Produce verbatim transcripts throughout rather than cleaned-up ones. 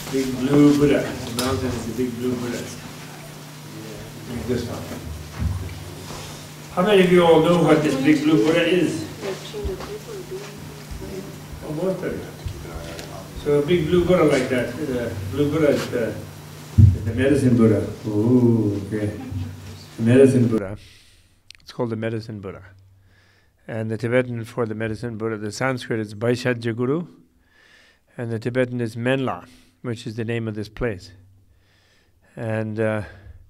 Big blue Buddha. The mountain is the big blue Buddha. Like this one. How many of you all know what this big blue Buddha is? Oh, most of you. So a big blue Buddha like that, the blue Buddha is the, is the medicine Buddha. Ooh, okay. The medicine Buddha. It's called the medicine Buddha. And the Tibetan for the medicine Buddha, the Sanskrit is Vaishadja Guru, and the Tibetan is Menla, which is the name of this place. And uh,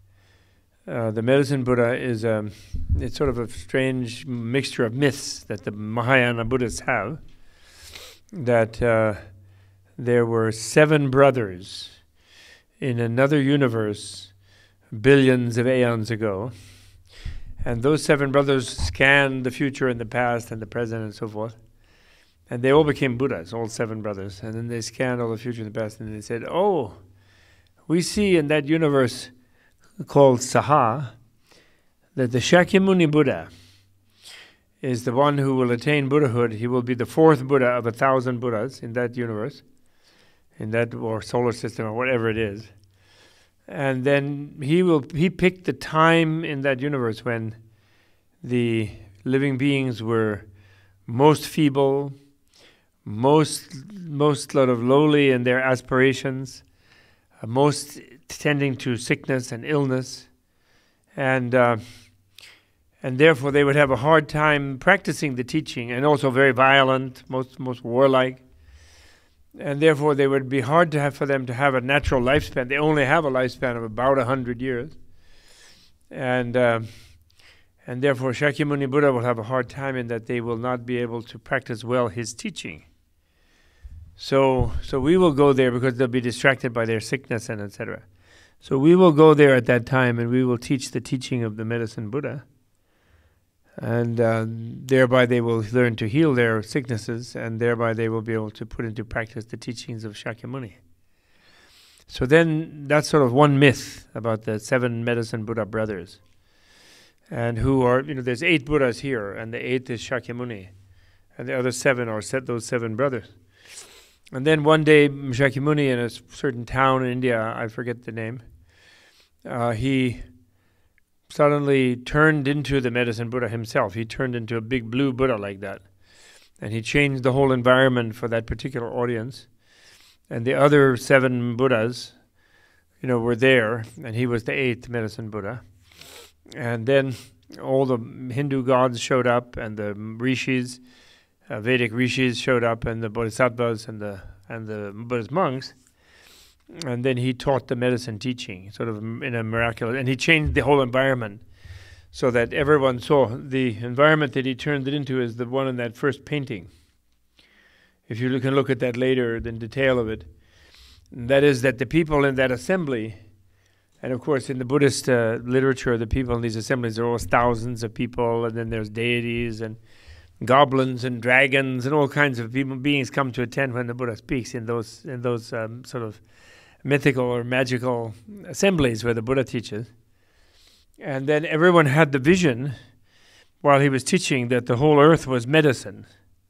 uh, the medicine Buddha is um, it's sort of a strange mixture of myths that the Mahayana Buddhists have, that uh, there were seven brothers in another universe billions of aeons ago, and those seven brothers scanned the future and the past and the present and so forth, and they all became Buddhas, all seven brothers, and then they scanned all the future and the past, and they said, oh, we see in that universe called Saha that the Shakyamuni Buddha is the one who will attain Buddhahood. He will be the fourth Buddha of a thousand Buddhas in that universe, in that or solar system or whatever it is. And then he will he picked the time in that universe when the living beings were most feeble, most most sort of lowly in their aspirations, uh, most tending to sickness and illness, and uh, and therefore they would have a hard time practicing the teaching, and also very violent, most most warlike. And therefore, they would be hard to have for them to have a natural lifespan. They only have a lifespan of about a hundred years, and uh, and therefore, Shakyamuni Buddha will have a hard time in that they will not be able to practice well his teaching. So, so we will go there because they'll be distracted by their sickness and et cetera. So we will go there at that time, and we will teach the teaching of the medicine Buddha. And uh, thereby they will learn to heal their sicknesses, and thereby they will be able to put into practice the teachings of Shakyamuni. So then that's sort of one myth about the seven medicine Buddha brothers. And who are, you know, there's eight Buddhas here, and the eighth is Shakyamuni. And the other seven are set those seven brothers. And then one day Shakyamuni in a certain town in India, I forget the name, uh, he suddenly turned into the medicine Buddha himself. He turned into a big blue Buddha like that. And he changed the whole environment for that particular audience. And the other seven Buddhas, you know, were there, and he was the eighth medicine Buddha. And then all the Hindu gods showed up, and the rishis, uh, Vedic rishis showed up, and the bodhisattvas and the and the Buddhist monks. And then he taught the medicine teaching, sort of in a miraculous, and he changed the whole environment so that everyone saw the environment that he turned it into is the one in that first painting. If you can look at that later, in detail of it, that is that the people in that assembly, and of course in the Buddhist uh, literature, the people in these assemblies are always thousands of people, and then there's deities and goblins and dragons and all kinds of people, beings come to attend when the Buddha speaks in those in those um, sort of mythical or magical assemblies where the Buddha teaches. And then everyone had the vision while he was teaching that the whole earth was medicine,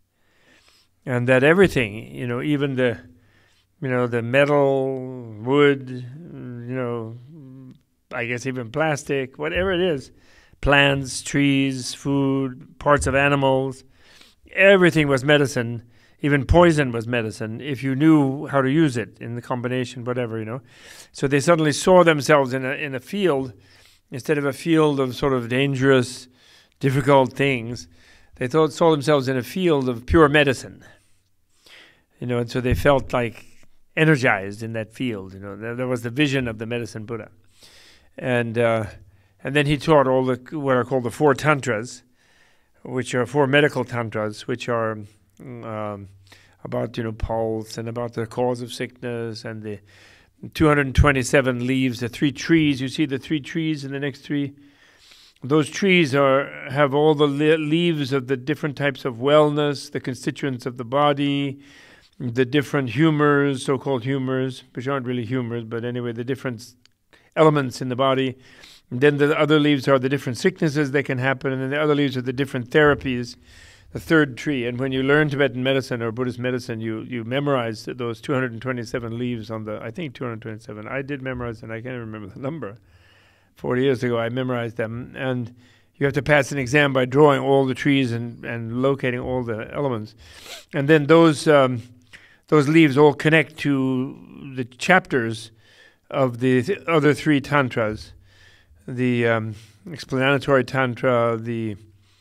and that everything, you know, even the, you know, the metal, wood, you know, I guess even plastic, whatever it is, plants, trees, food, parts of animals, everything was medicine. Even poison was medicine if you knew how to use it in the combination, whatever, you know. So they suddenly saw themselves in a in a field, instead of a field of sort of dangerous, difficult things. They thought saw themselves in a field of pure medicine, you know. And so they felt like energized in that field, you know. There, there was the vision of the medicine Buddha, and uh, and then he taught all the what are called the four tantras, which are four medical tantras, which are Um, about, you know, pulse and about the cause of sickness and the two hundred twenty-seven leaves, the three trees. You see the three trees in the next three? Those trees are have all the le leaves of the different types of wellness, the constituents of the body, the different humors, so-called humors, which aren't really humors, but anyway, the different elements in the body. And then the other leaves are the different sicknesses that can happen, and then the other leaves are the different therapies the third tree. And when you learn Tibetan medicine or Buddhist medicine, you you memorize those two hundred twenty-seven leaves on the, I think two hundred twenty-seven. I did memorize, and I can't remember the number. forty years ago, I memorized them. And you have to pass an exam by drawing all the trees and, and locating all the elements. And then those um, those leaves all connect to the chapters of the th other three tantras. The um, explanatory tantra, the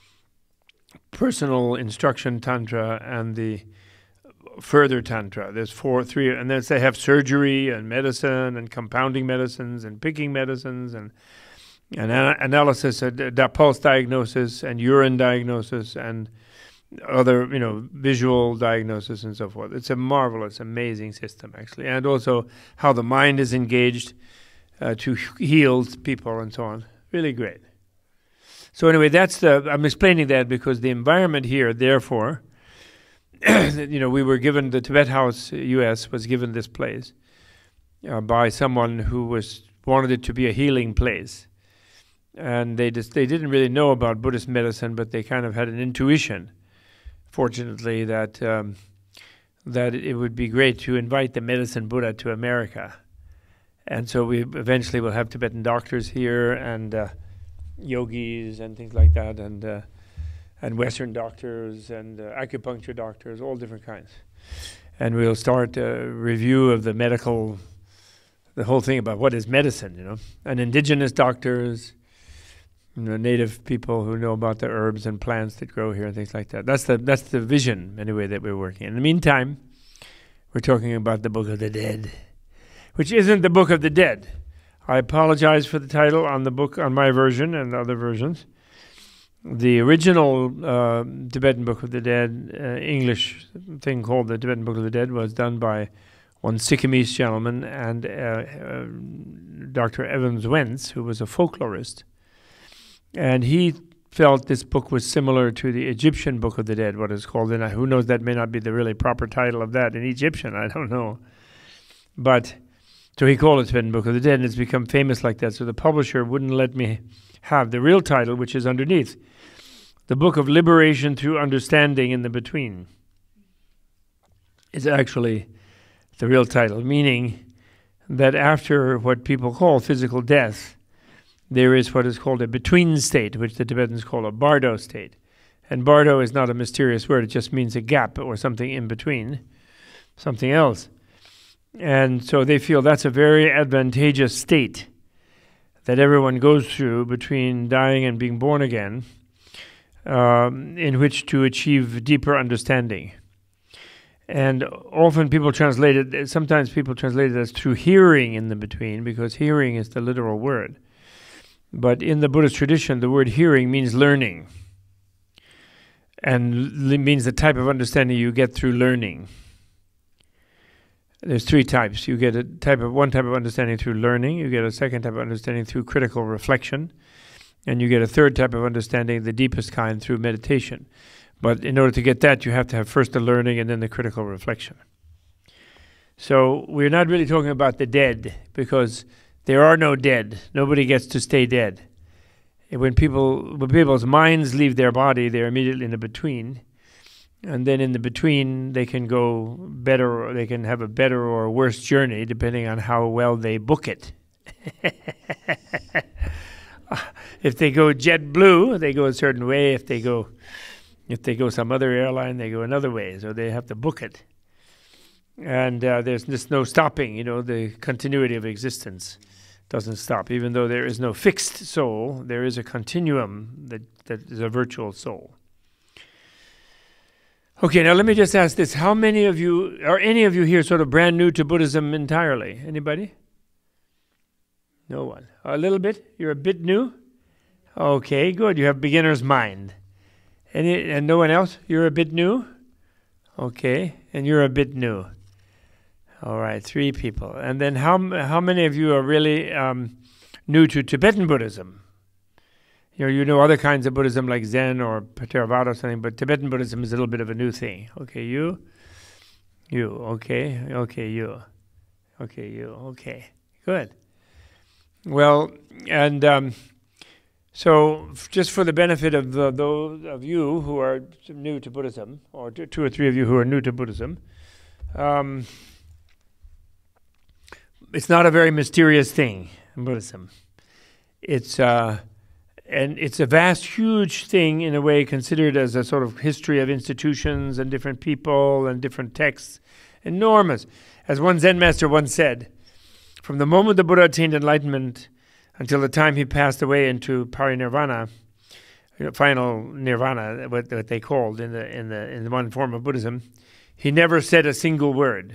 personal instruction tantra, and the further tantra. There's four, three, and then they have surgery and medicine and compounding medicines and picking medicines and and ana analysis, uh, da pulse diagnosis and urine diagnosis and other, you know, visual diagnosis and so forth. It's a marvelous, amazing system, actually, and also how the mind is engaged uh, to heal people and so on. Really great. So anyway, that's the, I'm explaining that because the environment here, therefore, you know, we were given, the Tibet House U S was given this place uh, by someone who was wanted it to be a healing place. And they just, they didn't really know about Buddhist medicine, but they kind of had an intuition, fortunately, that um, that it would be great to invite the medicine Buddha to America. And so we eventually will have Tibetan doctors here and uh, yogis and things like that, and uh, and Western doctors and uh, acupuncture doctors, all different kinds. And we'll start a review of the medical, the whole thing about what is medicine, you know, and indigenous doctors, you know, native people who know about the herbs and plants that grow here and things like that. That's the that's the vision, anyway, that we're working. In the meantime, we're talking about the Book of the Dead, which isn't the Book of the Dead. I apologize for the title on the book, on my version and other versions. The original uh, Tibetan Book of the Dead, uh, English thing called the Tibetan Book of the Dead, was done by one Sikkimese gentleman and uh, uh, Doctor Evans Wentz, who was a folklorist. And he felt this book was similar to the Egyptian Book of the Dead, what is called. And who knows, that may not be the really proper title of that in Egyptian, I don't know. But so he called it Tibetan Book of the Dead, and it's become famous like that. So the publisher wouldn't let me have the real title, which is underneath. The Book of Liberation Through Understanding in the Between is actually the real title, meaning that after what people call physical death, there is what is called a between state, which the Tibetans call a bardo state. And bardo is not a mysterious word, it just means a gap or something in between, something else. And so they feel that's a very advantageous state that everyone goes through between dying and being born again, um, in which to achieve deeper understanding. And often people translate it, sometimes people translate it as through hearing in the between, because hearing is the literal word. But in the Buddhist tradition, the word hearing means learning, and it means the type of understanding you get through learning. There's three types. You get a type of one type of understanding through learning, you get a second type of understanding through critical reflection, and you get a third type of understanding, the deepest kind, through meditation. But in order to get that, you have to have first the learning and then the critical reflection. So we're not really talking about the dead, because there are no dead. Nobody gets to stay dead. When people, when people's minds leave their body, they're immediately in the between. And then in the between, they can go better, or they can have a better or worse journey, depending on how well they book it. If they go JetBlue, they go a certain way. If they go, if they go some other airline, they go another way. So they have to book it. And uh, there's just no stopping, you know, the continuity of existence doesn't stop. Even though there is no fixed soul, there is a continuum that, that is a virtual soul. Okay, now let me just ask this. How many of you, are any of you here sort of brand new to Buddhism entirely? Anybody? No one. A little bit? You're a bit new? Okay, good. You have beginner's mind. Any, and no one else? You're a bit new? Okay, and you're a bit new. All right, three people. And then how how many of you are really um, new to Tibetan Buddhism? You know, you know other kinds of Buddhism like Zen or Theravada or something, but Tibetan Buddhism is a little bit of a new thing. Okay, you, you, okay, okay, you, okay, you, okay, good. Well, and um, So, just for the benefit of the, those of you who are new to Buddhism, or two or three of you who are new to Buddhism, um, it's not a very mysterious thing in Buddhism. It's uh, and it's a vast, huge thing in a way, considered as a sort of history of institutions and different people and different texts. Enormous. As one Zen master once said, from the moment the Buddha attained enlightenment until the time he passed away into parinirvana, you know, final nirvana, what, what they called in the in the in the one form of Buddhism, he never said a single word,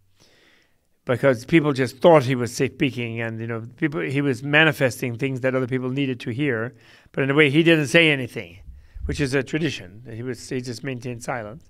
because people just thought he was speaking, and you know, people he was manifesting things that other people needed to hear, but in a way he didn't say anything, which is a tradition. He was he just maintained silence.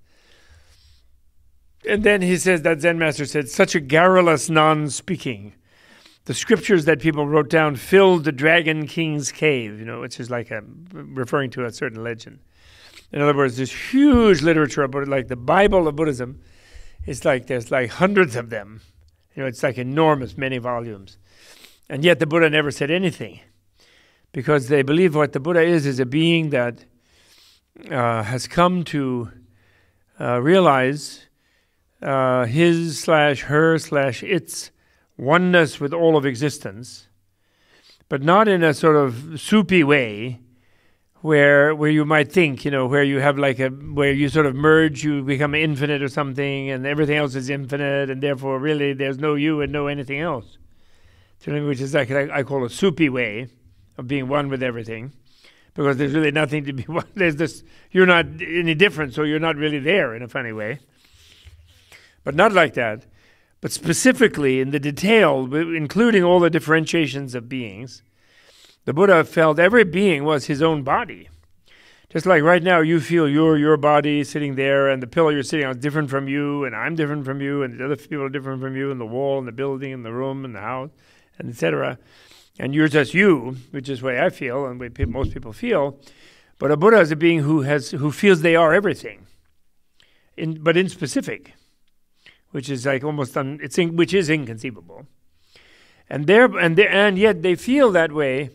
And then he says, that Zen master said, such a garrulous non-speaking. The scriptures that people wrote down filled the Dragon King's cave, you know, which is like a, referring to a certain legend. In other words, there's huge literature about it, like the Bible of Buddhism. It's like there's like hundreds of them. You know, it's like enormous, many volumes. And yet the Buddha never said anything, because they believe what the Buddha is, is a being that uh, has come to uh, realize uh, his slash her slash its oneness with all of existence, but not in a sort of soupy way, where where you might think, you know, where you have like a, where you sort of merge, you become infinite or something, and everything else is infinite, and therefore really there's no you and no anything else. So, which is like, I call a soupy way of being one with everything, because there's really nothing to be one. There's this, you're not any different, so you're not really there in a funny way. But not like that. But specifically in the detail, including all the differentiations of beings, the Buddha felt every being was his own body. Just like right now you feel you're your body sitting there, and the pillow you're sitting on is different from you, and I'm different from you, and the other people are different from you, and the wall, and the building, and the room, and the house, and et cetera. And you're just you, which is the way I feel, and the way most people feel. But a Buddha is a being who has who feels they are everything, in, but in specific, which is like almost un, it's in, which is inconceivable. And there and there, and yet they feel that way.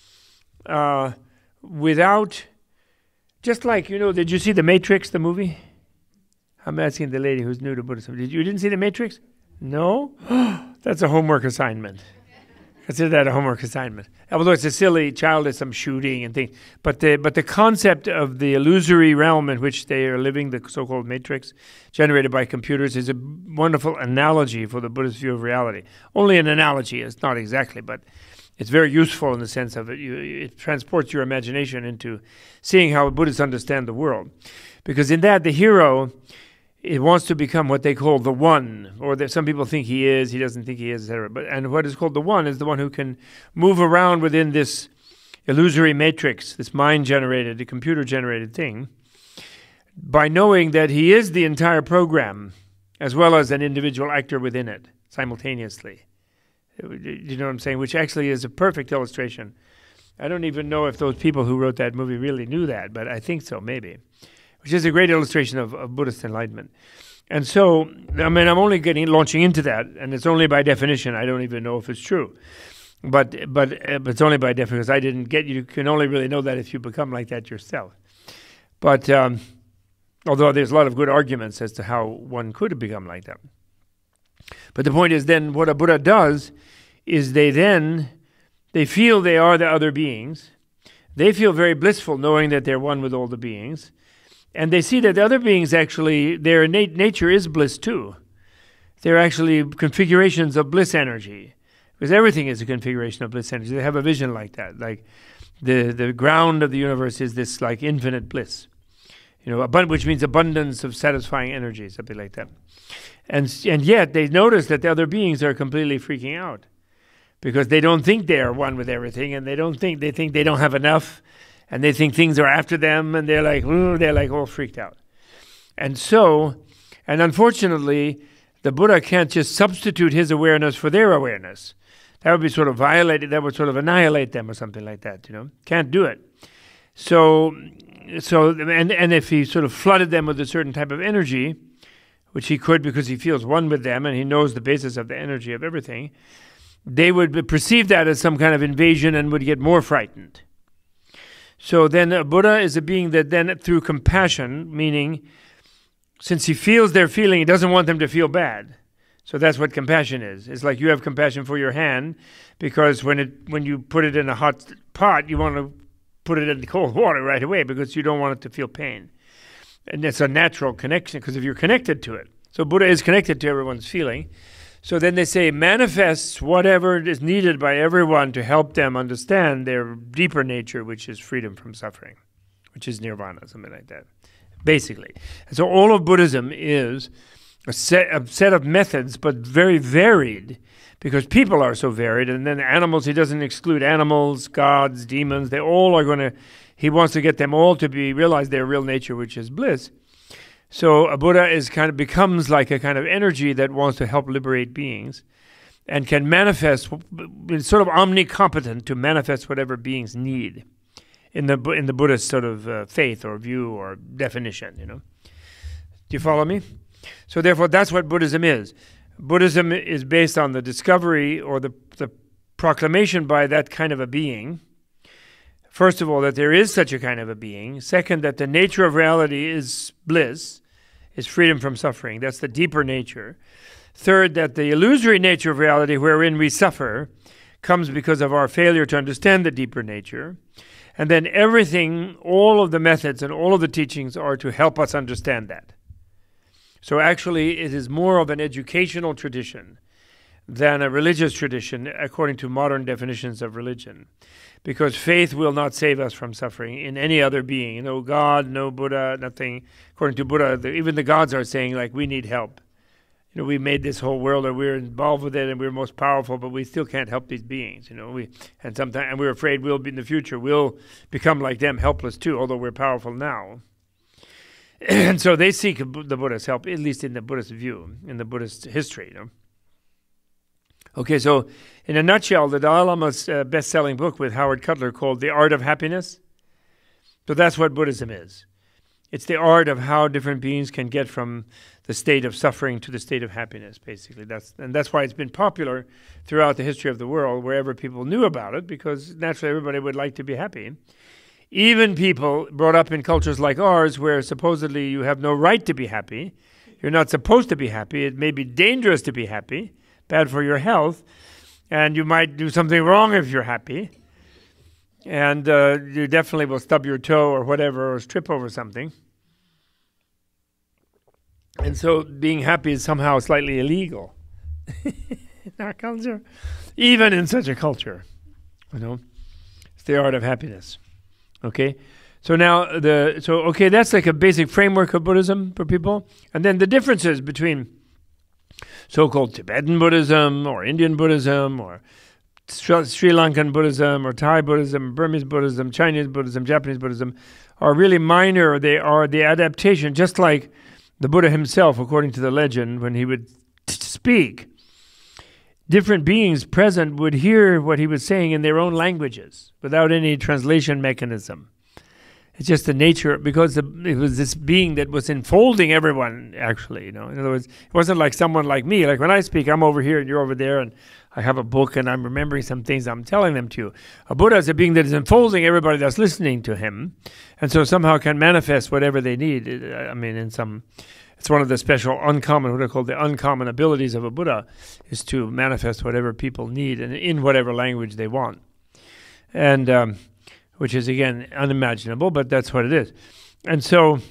Uh, without, just like, you know, did you see The Matrix, the movie? I'm asking the lady who's new to Buddhism. Did you, you didn't see The Matrix? No? That's a homework assignment. Consider that a homework assignment. Although it's a silly, childish, some shooting and things. But the, but the concept of the illusory realm in which they are living, the so-called Matrix, generated by computers, is a wonderful analogy for the Buddhist view of reality. Only an analogy, it's not exactly, but it's very useful in the sense of it. You, it transports your imagination into seeing how Buddhists understand the world. Because in that, the hero, it wants to become what they call the one, or that some people think he is, he doesn't think he is, et cetera. But, and what is called the one is the one who can move around within this illusory matrix, this mind-generated, computer-generated thing, by knowing that he is the entire program, as well as an individual actor within it, simultaneously. You know what I'm saying? Which actually is a perfect illustration. I don't even know if those people who wrote that movie really knew that, but I think so, maybe. Which is a great illustration of, of Buddhist enlightenment. And so, I mean, I'm only getting launching into that, and it's only by definition. I don't even know if it's true. But but, uh, but it's only by definition, because I didn't get, you can only really know that if you become like that yourself. But um, although there's a lot of good arguments as to how one could become like that. But the point is then, what a Buddha does is they then, they feel they are the other beings. They feel very blissful knowing that they're one with all the beings. And they see that the other beings actually, their innate nature is bliss too. They're actually configurations of bliss energy. Because everything is a configuration of bliss energy. They have a vision like that. Like the, the ground of the universe is this like infinite bliss. You know, abund- which means abundance of satisfying energy, something like that. And and yet they notice that the other beings are completely freaking out, because they don't think they are one with everything, and they don't think they think they don't have enough, and they think things are after them, and they're like ooh, they're like all freaked out. And so, and unfortunately, the Buddha can't just substitute his awareness for their awareness. That would be sort of violated. That would sort of annihilate them or something like that. You know, can't do it. So, so and and if he sort of flooded them with a certain type of energy, which he could because he feels one with them and he knows the basis of the energy of everything, they would perceive that as some kind of invasion and would get more frightened. So then a Buddha is a being that then through compassion, meaning since he feels their feeling, he doesn't want them to feel bad. So that's what compassion is. It's like you have compassion for your hand because when it when you put it in a hot pot, you want to put it in cold water right away because you don't want it to feel pain. And it's a natural connection because if you're connected to it. So Buddha is connected to everyone's feeling. So then they say manifests whatever is needed by everyone to help them understand their deeper nature, which is freedom from suffering, which is nirvana, something like that, basically. And so all of Buddhism is a set, a set of methods, but very varied, because people are so varied. And then animals, he doesn't exclude animals, gods, demons. They all are going to, he wants to get them all to be realize their real nature, which is bliss. So a Buddha is kind of becomes like a kind of energy that wants to help liberate beings and can manifest, is sort of omnicompetent to manifest whatever beings need in the in the Buddhist sort of uh, faith or view or definition, you know. Do you follow me? So therefore that's what Buddhism is. Buddhism is based on the discovery or the, the proclamation by that kind of a being. First of all, that there is such a kind of a being. Second, that the nature of reality is bliss, is freedom from suffering. That's the deeper nature. Third, that the illusory nature of reality wherein we suffer comes because of our failure to understand the deeper nature. And then everything, all of the methods and all of the teachings are to help us understand that. So actually, it is more of an educational tradition than a religious tradition, according to modern definitions of religion. Because faith will not save us from suffering in any other being. No God, no Buddha, nothing. According to Buddha, the, even the gods are saying, like, we need help. You know, we made this whole world, or we're involved with it, and we're most powerful, but we still can't help these beings. You know, we and sometimes, and we're afraid we'll be in the future, we'll become like them, helpless too, although we're powerful now. And so they seek the Buddha's help, at least in the Buddhist view, in the Buddhist history. You know. Okay, so in a nutshell, the Dalai Lama's uh, best-selling book with Howard Cutler called The Art of Happiness. So that's what Buddhism is. It's the art of how different beings can get from the state of suffering to the state of happiness, basically. That's and that's why it's been popular throughout the history of the world, wherever people knew about it, because naturally everybody would like to be happy. Even people brought up in cultures like ours, where supposedly you have no right to be happy, you're not supposed to be happy, it may be dangerous to be happy, bad for your health, and you might do something wrong if you're happy, and uh, you definitely will stub your toe or whatever, or trip over something. And so being happy is somehow slightly illegal in our culture, even in such a culture, you know. It's the art of happiness, okay? So now, the so okay, that's like a basic framework of Buddhism for people. And then the differences between so-called Tibetan Buddhism or Indian Buddhism or Sri Lankan Buddhism or Thai Buddhism, Burmese Buddhism, Chinese Buddhism, Japanese Buddhism are really minor. They are the adaptation, just like the Buddha himself, according to the legend, when he would t- speak, different beings present would hear what he was saying in their own languages without any translation mechanism. It's just the nature, because the, it was this being that was enfolding everyone, actually. You know, in other words, it wasn't like someone like me. Like when I speak, I'm over here and you're over there, and I have a book and I'm remembering some things, I'm telling them to you. A Buddha is a being that is enfolding everybody that's listening to him, and so somehow can manifest whatever they need. I mean, in some, it's one of the special uncommon, what are called the uncommon abilities of a Buddha, is to manifest whatever people need and in whatever language they want. And um, which is, again, unimaginable, but that's what it is. And so,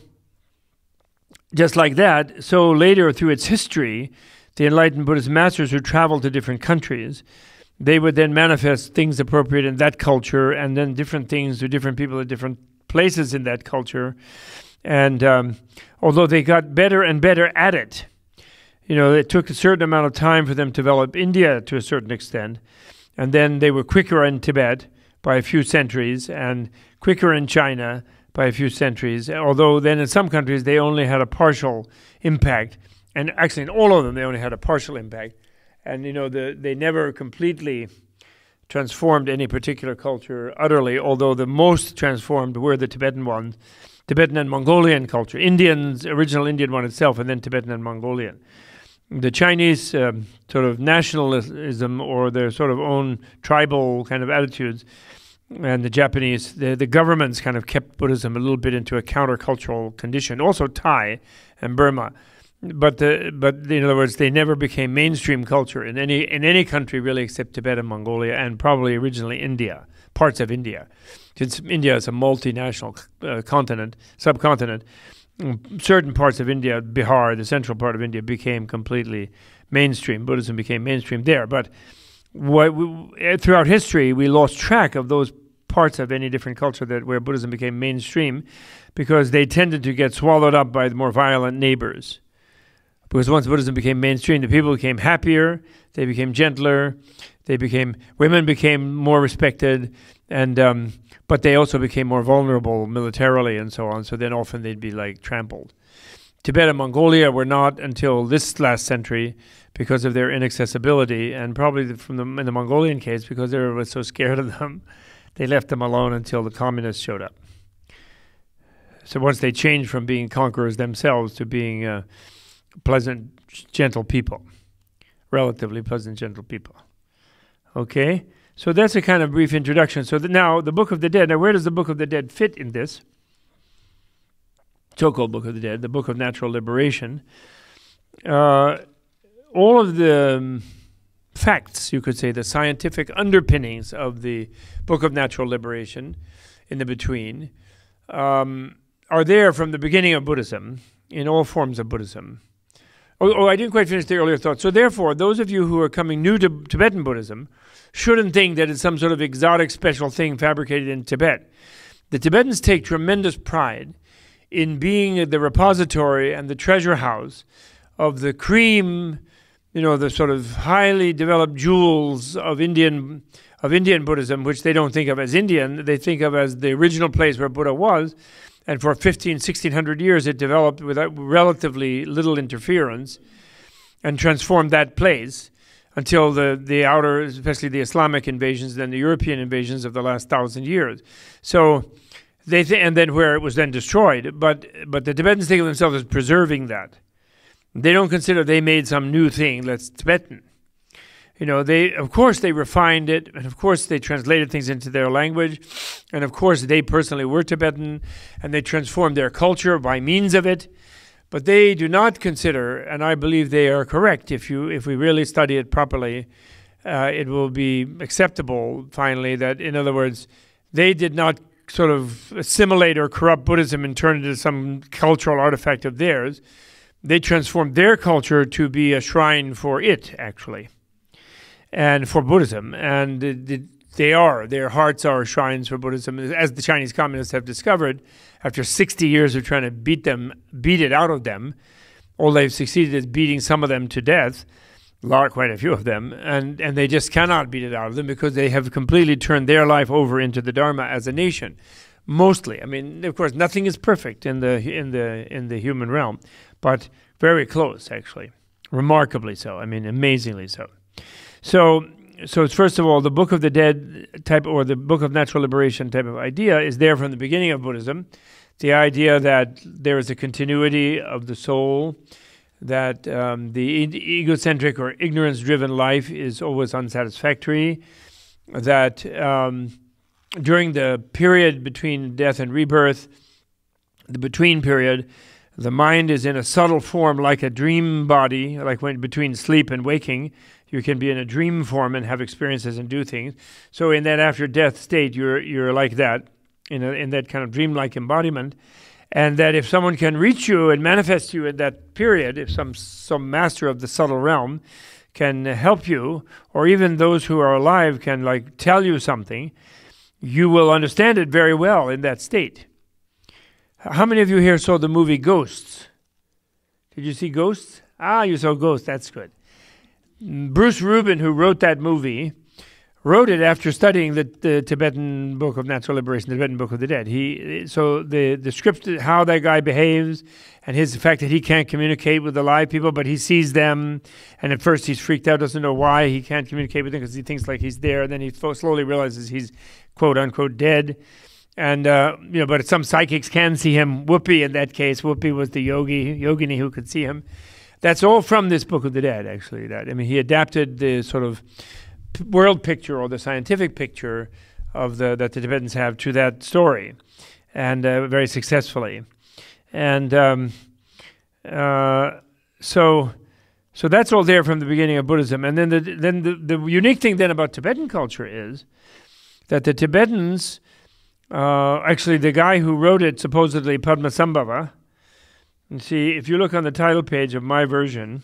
just like that, so later through its history, the enlightened Buddhist masters who traveled to different countries, they would then manifest things appropriate in that culture, and then different things to different people at different places in that culture. And um, although they got better and better at it, you know, it took a certain amount of time for them to develop India to a certain extent, and then they were quicker in Tibet by a few centuries, and quicker in China by a few centuries, although then in some countries they only had a partial impact, and actually in all of them they only had a partial impact, and you know the, they never completely transformed any particular culture utterly, although the most transformed were the Tibetan ones, Tibetan and Mongolian culture, Indians, original Indian one itself, and then Tibetan and Mongolian. The Chinese um, sort of nationalism or their sort of own tribal kind of attitudes and the Japanese, the, the governments kind of kept Buddhism a little bit into a countercultural condition. Also Thai and Burma. But the but in other words, they never became mainstream culture in any in any country really, except Tibet and Mongolia, and probably originally India, parts of India. Since India is a multinational uh, continent, subcontinent, certain parts of India, Bihar, the central part of India, became completely mainstream. Buddhism became mainstream there. But what we, throughout history, we lost track of those parts of any different culture that where Buddhism became mainstream, because they tended to get swallowed up by the more violent neighbors. Because once Buddhism became mainstream, the people became happier, they became gentler, they became women became more respected, and um, but they also became more vulnerable militarily and so on. So then often they'd be like trampled. Tibet and Mongolia were not until this last century, because of their inaccessibility, and probably from the in the Mongolian case because they were so scared of them, they left them alone until the communists showed up. So once they changed from being conquerors themselves to being uh, pleasant, gentle people, relatively pleasant, gentle people. Okay, so that's a kind of brief introduction. So that now the Book of the Dead. Now, where does the Book of the Dead fit in this so-called Book of the Dead, the Book of Natural Liberation? Uh, all of the um, facts, you could say, the scientific underpinnings of the Book of Natural Liberation, in the between, um, are there from the beginning of Buddhism, in all forms of Buddhism. Oh, oh, I didn't quite finish the earlier thought. So therefore, those of you who are coming new to Tibetan Buddhism shouldn't think that it's some sort of exotic special thing fabricated in Tibet. The Tibetans take tremendous pride in being the repository and the treasure house of the cream, you know, the sort of highly developed jewels of Indian of Indian Buddhism, which they don't think of as Indian. They think of as the original place where Buddha was. And for fifteen, sixteen hundred years, it developed without relatively little interference and transformed that place until the, the outer, especially the Islamic invasions, then the European invasions of the last thousand years. So they th and then where it was then destroyed. But, but the Tibetans think of themselves as preserving that. They don't consider they made some new thing that's Tibetan. You know, they, of course, they refined it, and of course, they translated things into their language, and of course, they personally were Tibetan, and they transformed their culture by means of it, but they do not consider, and I believe they are correct, if you, if we really study it properly, uh, it will be acceptable, finally, that, in other words, they did not sort of assimilate or corrupt Buddhism and turn it into some cultural artifact of theirs. They transformed their culture to be a shrine for it, actually, and for Buddhism, and they are, their hearts are shrines for Buddhism, as the Chinese communists have discovered. After sixty years of trying to beat them, beat it out of them, all they've succeeded is beating some of them to death, quite a few of them, and, and they just cannot beat it out of them because they have completely turned their life over into the Dharma as a nation. Mostly, I mean, of course, nothing is perfect in the in the in the human realm, but very close, actually, remarkably so. I mean, amazingly so. So, so it's first of all, the Book of the Dead type, or the Book of Natural Liberation type of idea is there from the beginning of Buddhism. The idea that there is a continuity of the soul, that um, the e egocentric or ignorance-driven life is always unsatisfactory, that um, during the period between death and rebirth, the between period, the mind is in a subtle form like a dream body, like when between sleep and waking. You can be in a dream form and have experiences and do things. So in that after-death state, you're you're like that, in a, in that kind of dreamlike embodiment. And that if someone can reach you and manifest you in that period, if some some master of the subtle realm can help you, or even those who are alive can like tell you something, you will understand it very well in that state. How many of you here saw the movie Ghosts? Did you see Ghosts? Ah, you saw Ghosts. That's good. Bruce Rubin, who wrote that movie, wrote it after studying the, the Tibetan Book of Natural Liberation, the Tibetan Book of the Dead. He so the the script, how that guy behaves, and his the fact that he can't communicate with the live people, but he sees them, and at first he's freaked out, doesn't know why he can't communicate with them because he thinks like he's there, and then he slowly realizes he's quote unquote dead. And uh, you know, but some psychics can see him. Whoopi, in that case, Whoopi was the yogi, yogini who could see him. That's all from this Book of the Dead, actually. That I mean, he adapted the sort of world picture or the scientific picture of the that the Tibetans have to that story, and uh, very successfully. And um, uh, so so that's all there from the beginning of Buddhism. And then the then the, the unique thing then about Tibetan culture is that the Tibetans, uh, actually the guy who wrote it, supposedly Padmasambhava, and see, if you look on the title page of my version,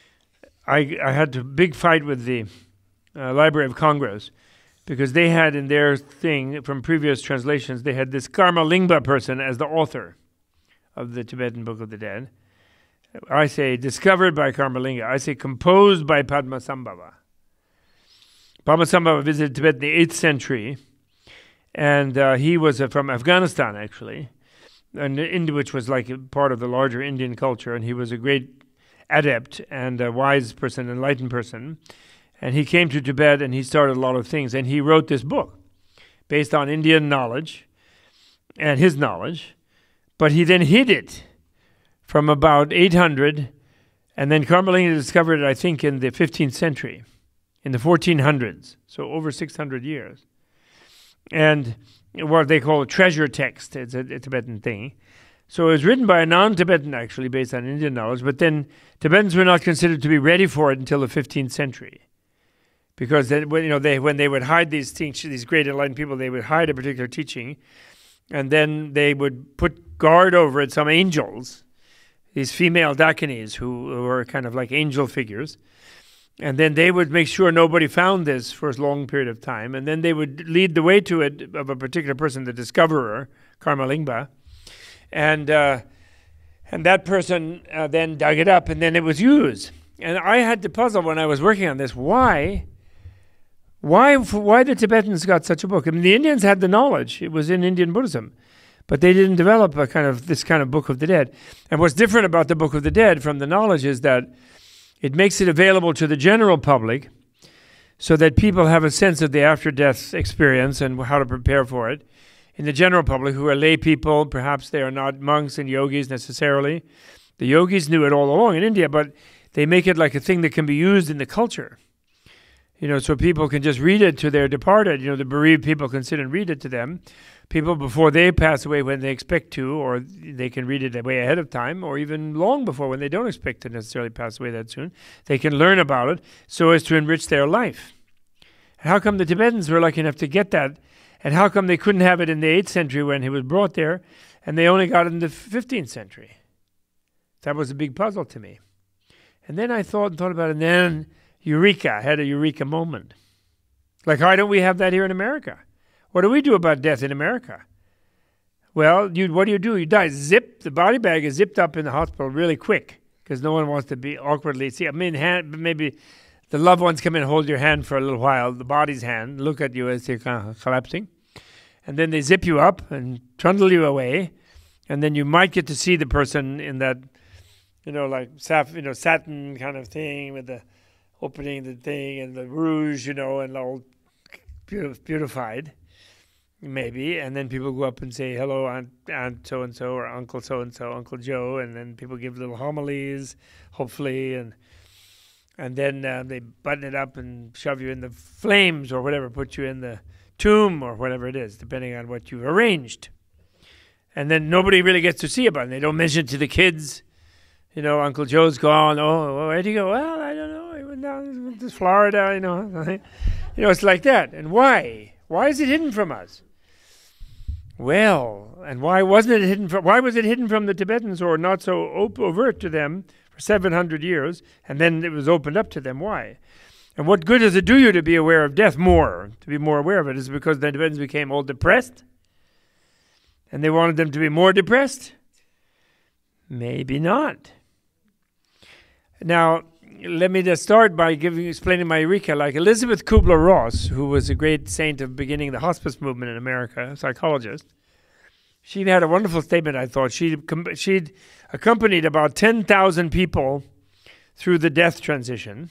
I, I had a big fight with the uh, Library of Congress, because they had in their thing, from previous translations, they had this Karmalingba person as the author of the Tibetan Book of the Dead. I say discovered by Karmalingba. I say composed by Padmasambhava. Padmasambhava visited Tibet in the eighth century, and uh, he was uh, from Afghanistan, actually, and India, which was like a part of the larger Indian culture, and he was a great adept and a wise person, enlightened person. And he came to Tibet and he started a lot of things. And he wrote this book based on Indian knowledge and his knowledge. But he then hid it from about eight hundred. And then Karmalingba discovered it, I think, in the fifteenth century, in the fourteen hundreds. So over six hundred years. And what they call a treasure text. It's a, a Tibetan thing. So it was written by a non-Tibetan, actually, based on Indian knowledge. But then Tibetans were not considered to be ready for it until the fifteenth century. Because they, when, you know, they, when they would hide these things, these great enlightened people, they would hide a particular teaching, and then they would put guard over it some angels, these female dakinis who, who were kind of like angel figures, and then they would make sure nobody found this for a long period of time, and then they would lead the way to it of a particular person, the discoverer, Karmalingba, and uh, and that person uh, then dug it up, and then it was used. And I had to puzzle when I was working on this, why... Why why the Tibetans got such a book? I mean, the Indians had the knowledge. It was in Indian Buddhism. But they didn't develop a kind of this kind of Book of the Dead. And what's different about the Book of the Dead from the knowledge is that it makes it available to the general public so that people have a sense of the after-death experience and how to prepare for it. In the general public, who are lay people, perhaps they are not monks and yogis necessarily. The yogis knew it all along in India, but they make it like a thing that can be used in the culture. You know, so people can just read it to their departed. You know, the bereaved people can sit and read it to them. People before they pass away when they expect to, or they can read it way ahead of time, or even long before when they don't expect to necessarily pass away that soon. They can learn about it so as to enrich their life. How come the Tibetans were lucky enough to get that? And how come they couldn't have it in the eighth century when he was brought there, and they only got it in the fifteenth century? That was a big puzzle to me. And then I thought and thought about it, and then... Eureka, I had a eureka moment. Like, why don't we have that here in America? What do we do about death in America? Well, you, what do you do? You die. Zip, the body bag is zipped up in the hospital really quick because no one wants to be awkwardly. See, I mean, hand, maybe the loved ones come in and hold your hand for a little while, the body's hand, look at you as you're kind of collapsing. And then they zip you up and trundle you away. And then you might get to see the person in that, you know, like, saf, you know, satin kind of thing with the opening the thing and the rouge, you know, and all beautified, maybe. And then people go up and say, hello, Aunt, Aunt so-and-so, or Uncle so-and-so, Uncle Joe. And then people give little homilies, hopefully. And and then uh, they button it up and shove you in the flames or whatever, put you in the tomb or whatever it is, depending on what you've arranged. And then nobody really gets to see about it. They don't mention it to the kids. You know, Uncle Joe's gone. Oh, where'd he go? Well, I don't know. He went down to Florida, you know. You know, it's like that. And why? Why is it hidden from us? Well, and why wasn't it hidden from, why was it hidden from the Tibetans or not so overt to them for seven hundred years, and then it was opened up to them? Why? And what good does it do you to be aware of death more, to be more aware of it? Is it because the Tibetans became all depressed? And they wanted them to be more depressed? Maybe not. Now, let me just start by giving, explaining my eureka. Like Elizabeth Kubler-Ross, who was a great saint of beginning the hospice movement in America, a psychologist, she had a wonderful statement, I thought. She'd, she'd accompanied about ten thousand people through the death transition,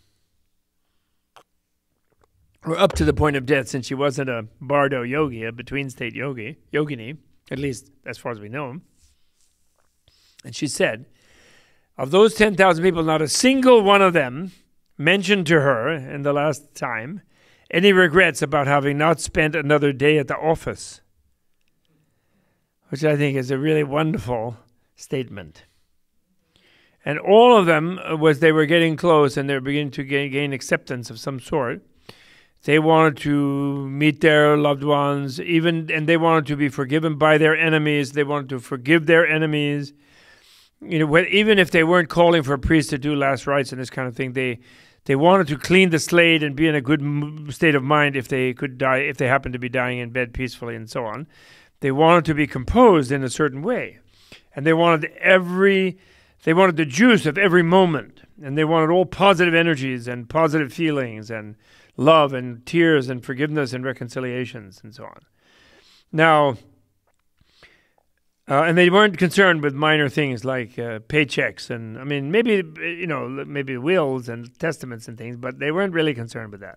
or up to the point of death, since she wasn't a bardo yogi, a between-state yogi, yogini, at least as far as we know him. And she said, of those ten thousand people, not a single one of them mentioned to her in the last time any regrets about having not spent another day at the office, which I think is a really wonderful statement. And all of them was they were getting close and they were beginning to gain, gain acceptance of some sort. They wanted to meet their loved ones, even, and they wanted to be forgiven by their enemies. They wanted to forgive their enemies. You know, even if they weren't calling for a priest to do last rites and this kind of thing, they they wanted to clean the slate and be in a good state of mind if they could die, if they happened to be dying in bed peacefully and so on. They wanted to be composed in a certain way, and they wanted every, they wanted the juice of every moment, and they wanted all positive energies and positive feelings and love and tears and forgiveness and reconciliations and so on. Now, uh, and they weren't concerned with minor things like uh, paychecks and, I mean, maybe, you know, maybe wills and testaments and things, but they weren't really concerned with that.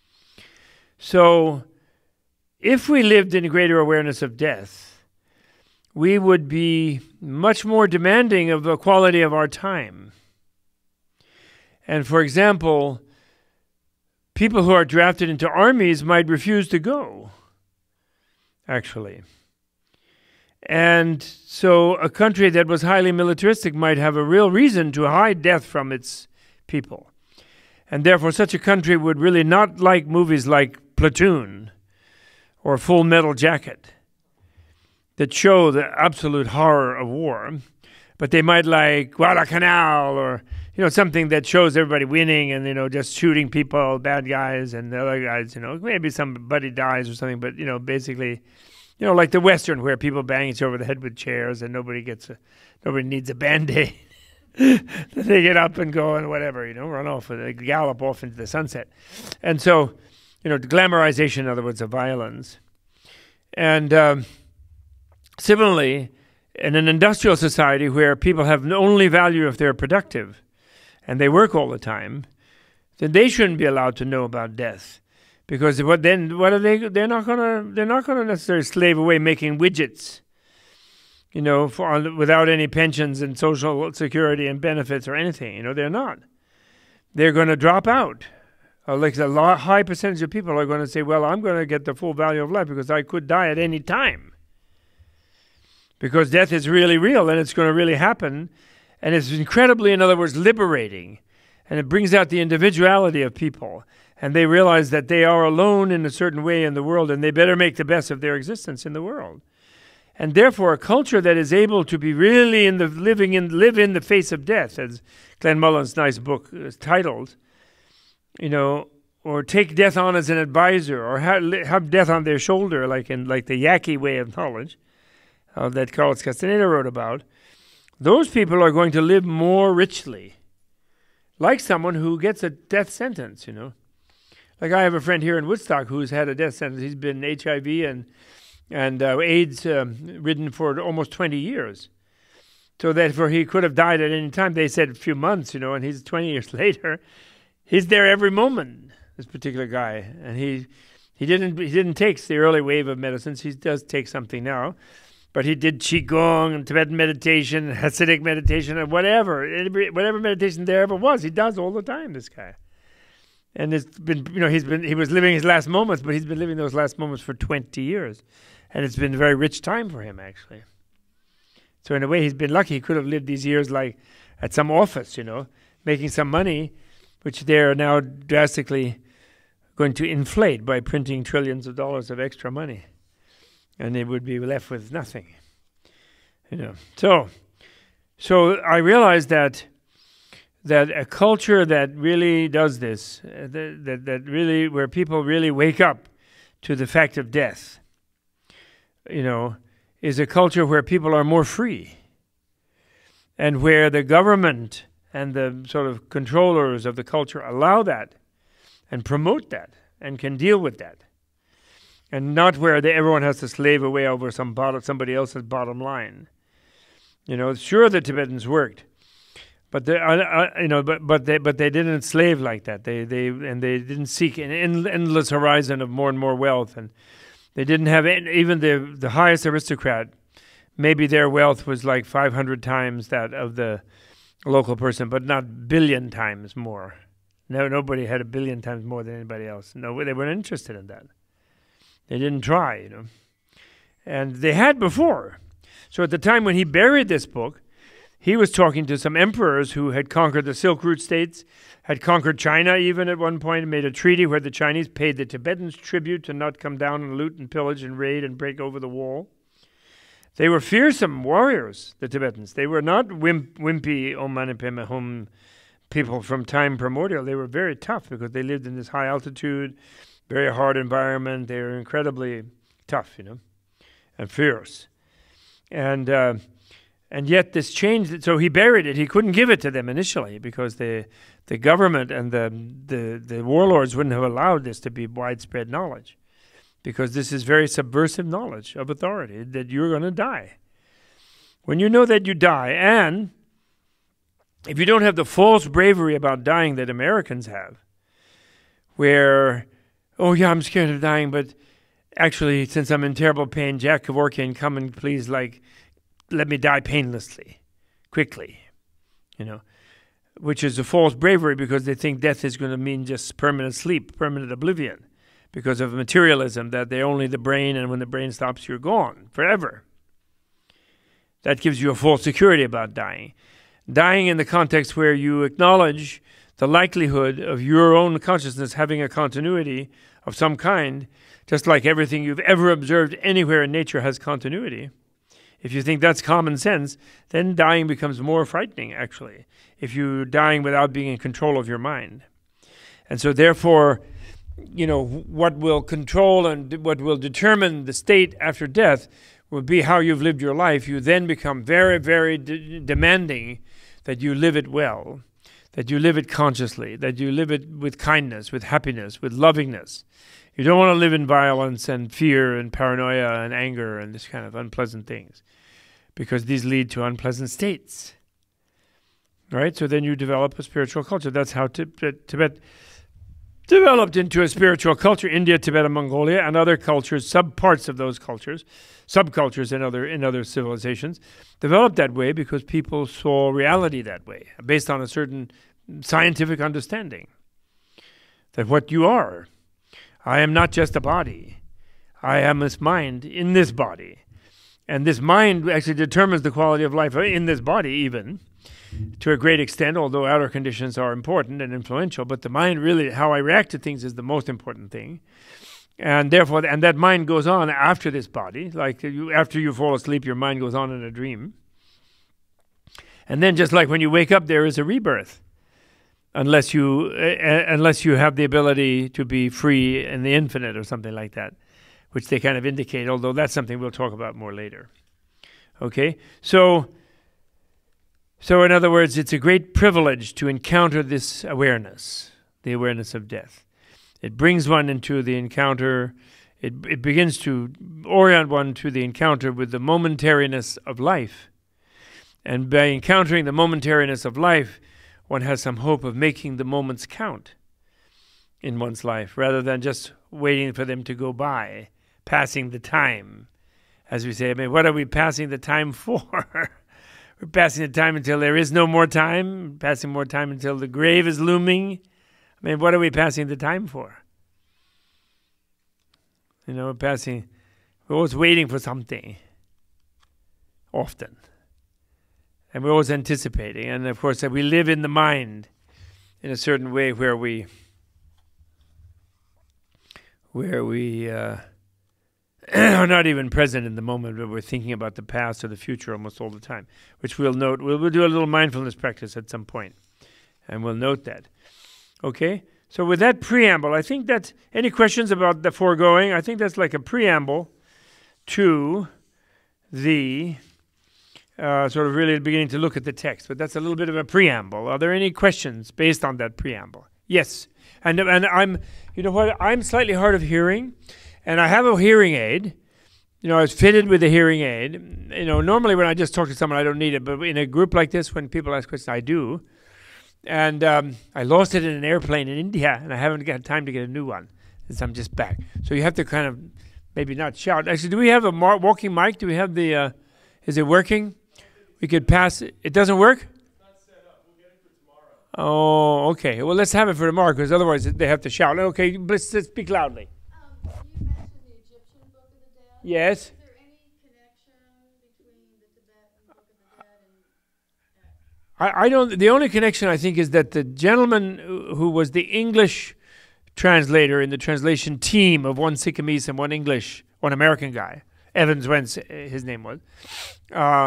So, if we lived in greater awareness of death, we would be much more demanding of the quality of our time. And for example, people who are drafted into armies might refuse to go, actually. And so a country that was highly militaristic might have a real reason to hide death from its people. And therefore such a country would really not like movies like Platoon or Full Metal Jacket that show the absolute horror of war. But they might like Guadalcanal or, you know, something that shows everybody winning and, you know, just shooting people, bad guys, and the other guys, you know, maybe somebody dies or something, but, you know, basically, you know, like the Western where people bang each over the head with chairs and nobody gets a, nobody needs a Band-Aid. They get up and go and whatever, you know, run off, they gallop off into the sunset. And so, you know, the glamorization, in other words, of violence. And um, similarly, in an industrial society where people have only value if they're productive and they work all the time, then they shouldn't be allowed to know about death, because what then? What are they? They're not gonna. They're not gonna necessarily slave away making widgets, you know, for without any pensions and social security and benefits or anything. You know, they're not. They're going to drop out. Uh, like a lot, high percentage of people are going to say, "Well, I'm going to get the full value of life because I could die at any time." Because death is really real and it's going to really happen. And it's incredibly, in other words, liberating. And it brings out the individuality of people. And they realize that they are alone in a certain way in the world and they better make the best of their existence in the world. And therefore, a culture that is able to be really in the living in live in the face of death, as Glenn Mullan's nice book is titled, you know, or take death on as an advisor, or have, have death on their shoulder, like in like the Yaqui way of knowledge, Uh, that Carlos Castaneda wrote about, those people are going to live more richly, like someone who gets a death sentence, you know. Like I have a friend here in Woodstock who's had a death sentence. He's been H I V and and uh, AIDS um, ridden for almost twenty years. So that for he could have died at any time. They said a few months, you know, and he's twenty years later. He's there every moment, this particular guy. And he he didn't he didn't take the early wave of medicines. He does take something now. But he did Qigong and Tibetan meditation, Hasidic meditation, and whatever, whatever meditation there ever was. He does all the time, this guy. And it's been, you know, he's been, he was living his last moments, but he's been living those last moments for twenty years. And it's been a very rich time for him, actually. So in a way, he's been lucky. He could have lived these years like at some office, you know, making some money, which they're now drastically going to inflate by printing trillions of dollars of extra money. And they would be left with nothing, you know. So, so I realized that that a culture that really does this, uh, that, that that really where people really wake up to the fact of death, you know, is a culture where people are more free, and where the government and the sort of controllers of the culture allow that, and promote that, and can deal with that. And not where they, everyone has to slave away over some bottom, somebody else's bottom line. You know, sure the Tibetans worked, but they, uh, uh, you know, but but they but they didn't slave like that. They they and they didn't seek an end, endless horizon of more and more wealth, and they didn't have any, even the the highest aristocrat. Maybe their wealth was like five hundred times that of the local person, but not billion times more. No, nobody had a billion times more than anybody else. No, they weren't interested in that. They didn't try, you know. And they had before. So at the time when he buried this book, he was talking to some emperors who had conquered the Silk Route states, had conquered China even at one point, and made a treaty where the Chinese paid the Tibetans tribute to not come down and loot and pillage and raid and break over the wall. They were fearsome warriors, the Tibetans. They were not wimp, wimpy Omanipemahum people from time primordial. They were very tough because they lived in this high altitude, very hard environment. They were incredibly tough, you know, and fierce. And uh, and yet this changed. So he buried it. He couldn't give it to them initially because the the government and the the the warlords wouldn't have allowed this to be widespread knowledge, because this is very subversive knowledge of authority, that you're going to die. When you know that you die, and if you don't have the false bravery about dying that Americans have, where, oh yeah, I'm scared of dying, but actually, since I'm in terrible pain, Jack Kevorkian, come and please, like, let me die painlessly, quickly, you know, which is a false bravery because they think death is going to mean just permanent sleep, permanent oblivion, because of materialism, that they're only the brain, and when the brain stops, you're gone forever. That gives you a false security about dying. Dying in the context where you acknowledge the likelihood of your own consciousness having a continuity of some kind, just like everything you've ever observed anywhere in nature has continuity. If you think that's common sense, then dying becomes more frightening, actually, if you're dying without being in control of your mind. And so therefore, you know, what will control and what will determine the state after death will be how you've lived your life. You then become very, very de- demanding that you live it well, that you live it consciously, that you live it with kindness, with happiness, with lovingness. You don't want to live in violence and fear and paranoia and anger and this kind of unpleasant things, because these lead to unpleasant states. Right? So then you develop a spiritual culture. That's how Tibet, Tibet developed into a spiritual culture. India, Tibet, and Mongolia, and other cultures, sub-parts of those cultures, subcultures in other in other civilizations, developed that way because people saw reality that way, based on a certain scientific understanding that what you are, I am not just a body. I am this mind in this body. And this mind actually determines the quality of life in this body even, to a great extent, although outer conditions are important and influential, but the mind really, how I react to things is the most important thing. And therefore, and that mind goes on after this body, like you, after you fall asleep, your mind goes on in a dream. And then just like when you wake up, there is a rebirth, unless you, uh, unless you have the ability to be free in the infinite or something like that, which they kind of indicate, although that's something we'll talk about more later. Okay, so... So in other words, it's a great privilege to encounter this awareness, the awareness of death. It brings one into the encounter, it, it begins to orient one to the encounter with the momentariness of life. And by encountering the momentariness of life, one has some hope of making the moments count in one's life, rather than just waiting for them to go by, passing the time. As we say, I mean, what are we passing the time for? We're passing the time until there is no more time, passing more time until the grave is looming. I mean, what are we passing the time for? You know, we're passing, we're always waiting for something, often. And we're always anticipating. And of course, we live in the mind in a certain way where we, where we, uh, are not even present in the moment, but we're thinking about the past or the future almost all the time, which we'll note. We'll, we'll do a little mindfulness practice at some point, and we'll note that. Okay? So with that preamble, I think that, any questions about the foregoing? I think that's like a preamble to the, uh, sort of really beginning to look at the text, but that's a little bit of a preamble. Are there any questions based on that preamble? Yes. And, and I'm, you know what, I'm slightly hard of hearing, and I have a hearing aid. You know, I was fitted with a hearing aid. You know, normally when I just talk to someone, I don't need it. But in a group like this, when people ask questions, I do. And um, I lost it in an airplane in India, and I haven't got time to get a new one since I'm just back. So you have to kind of maybe not shout. Actually, do we have a mar- walking mic? Do we have the, uh, is it working? We could pass it. It doesn't work? It's not set up. We'll get it for Oh, okay. Well, let's have it for tomorrow, because otherwise they have to shout. Okay, let's, let's speak loudly. Um, you mentioned the Egyptian Book of the Dead. Yes. Is there any connection between the Tibetan Book of the Dead and... Uh, I, I don't. The only connection I think is that the gentleman who was the English translator in the translation team of one Sikkimese and one English, one American guy, Evans Wentz, his name was. Uh,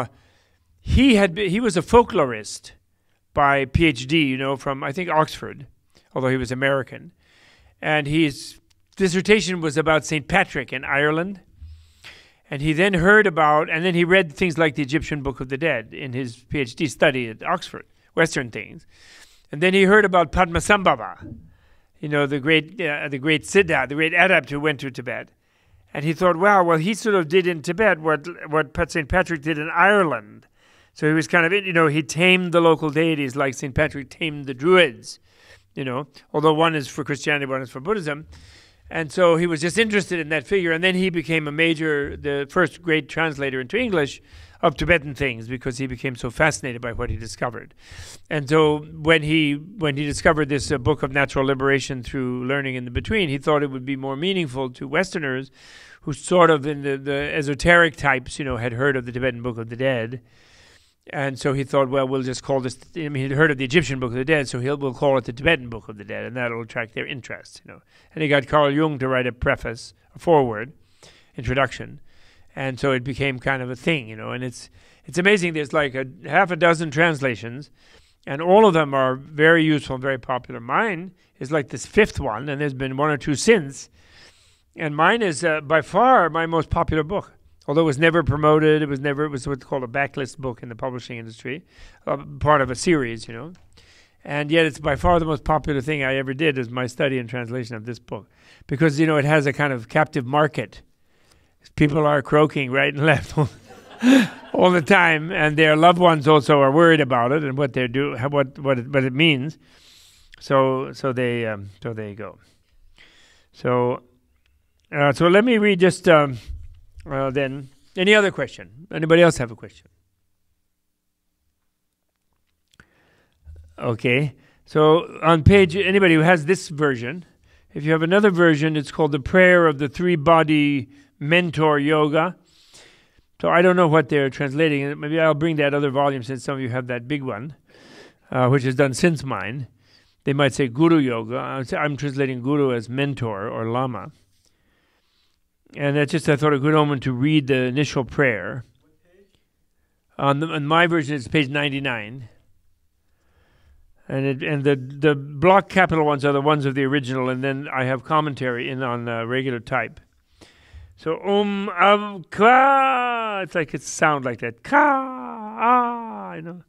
he had been, he was a folklorist by PhD, you know, from I think Oxford, although he was American, and his dissertation was about Saint Patrick in Ireland. And he then heard about, and then he read things like the Egyptian Book of the Dead in his PhD study at Oxford, Western things. And then he heard about Padmasambhava, you know, the great, uh, the great Siddha, the great adept who went to Tibet. And he thought, wow, well, he sort of did in Tibet what what Saint Patrick did in Ireland. So he was kind of, you know, he tamed the local deities like Saint Patrick tamed the Druids, you know, although one is for Christianity, one is for Buddhism. And so he was just interested in that figure, and then he became a major, the first great translator into English of Tibetan things, because he became so fascinated by what he discovered. And so when he when he discovered this uh, book of natural liberation through learning in the between, he thought it would be more meaningful to Westerners who sort of in the, the esoteric types, you know, had heard of the Tibetan Book of the Dead. And so he thought, well, we'll just call this, I mean, he'd heard of the Egyptian Book of the Dead, so he'll, we'll call it the Tibetan Book of the Dead, and that'll attract their interest, you know. And he got Carl Jung to write a preface, a foreword, introduction, and so it became kind of a thing, you know. And it's it's amazing, there's like a half a dozen translations, and all of them are very useful and very popular. Mine is like this fifth one, and there's been one or two since, and mine is uh, by far my most popular book. Although it was never promoted, it was never, it was what's called a backlist book in the publishing industry, uh, part of a series, you know. And yet it's by far the most popular thing I ever did is my study and translation of this book. Because, you know, it has a kind of captive market. People are croaking right and left all the time, and their loved ones also are worried about it and what they're do, what what it, what it means. So so they um, so there you go. So uh, so let me read just. Um, Well, then, any other question? Anybody else have a question? Okay. So on page, anybody who has this version, if you have another version, it's called the Prayer of the Three-Body Mentor Yoga. So I don't know what they're translating. Maybe I'll bring that other volume since some of you have that big one, uh, which is done since mine. They might say Guru Yoga. I'm translating Guru as mentor or Lama. And that's just, I thought, a good omen to read the initial prayer. On, the, on my version, it's page ninety-nine. And it, and the, the block capital ones are the ones of the original, and then I have commentary in on uh, regular type. So, Om Av Ka, it's like it sounds like that. Ka, ah, you know.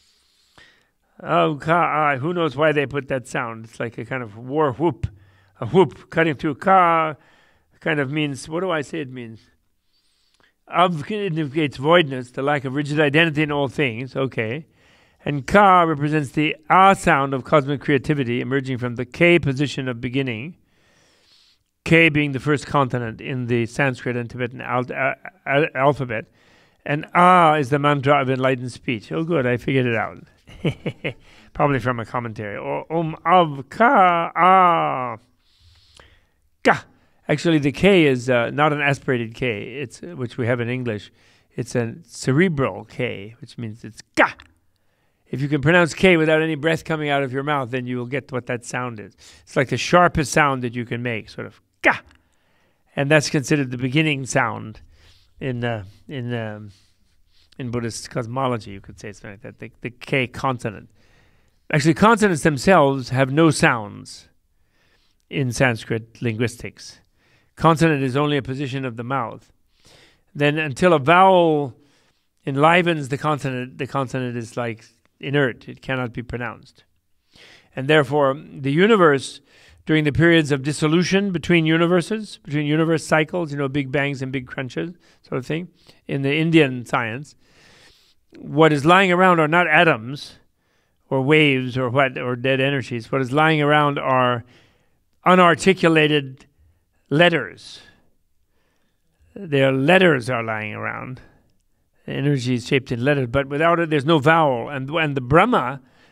Av Ka, ah, who knows why they put that sound. It's like a kind of war whoop, a whoop cutting through Ka. Kind of means, what do I say it means? Av indicates voidness, the lack of rigid identity in all things, okay. And Ka represents the Ah sound of cosmic creativity emerging from the K position of beginning, K being the first consonant in the Sanskrit and Tibetan al al alphabet, and Ah is the mantra of enlightened speech. Oh good, I figured it out. Probably from a commentary. Or Om Av Ka Ah Ka. Actually, the K is uh, not an aspirated K, it's uh, which we have in English. It's a cerebral K, which means it's Ka. If you can pronounce K without any breath coming out of your mouth, then you will get what that sound is. It's like the sharpest sound that you can make, sort of Ka. And that's considered the beginning sound in uh, in um, in Buddhist cosmology. You could say something like that. The, the K consonant. Actually, consonants themselves have no sounds in Sanskrit linguistics. Consonant is only a position of the mouth. Then until a vowel enlivens the consonant, the consonant is like inert. It cannot be pronounced. And therefore, the universe, during the periods of dissolution between universes, between universe cycles, you know, big bangs and big crunches, sort of thing, in the Indian science, what is lying around are not atoms or waves or what, or dead energies. What is lying around are unarticulated letters. Their letters are lying around. The energy is shaped in letters, but without it, there's no vowel. And and the Brahma,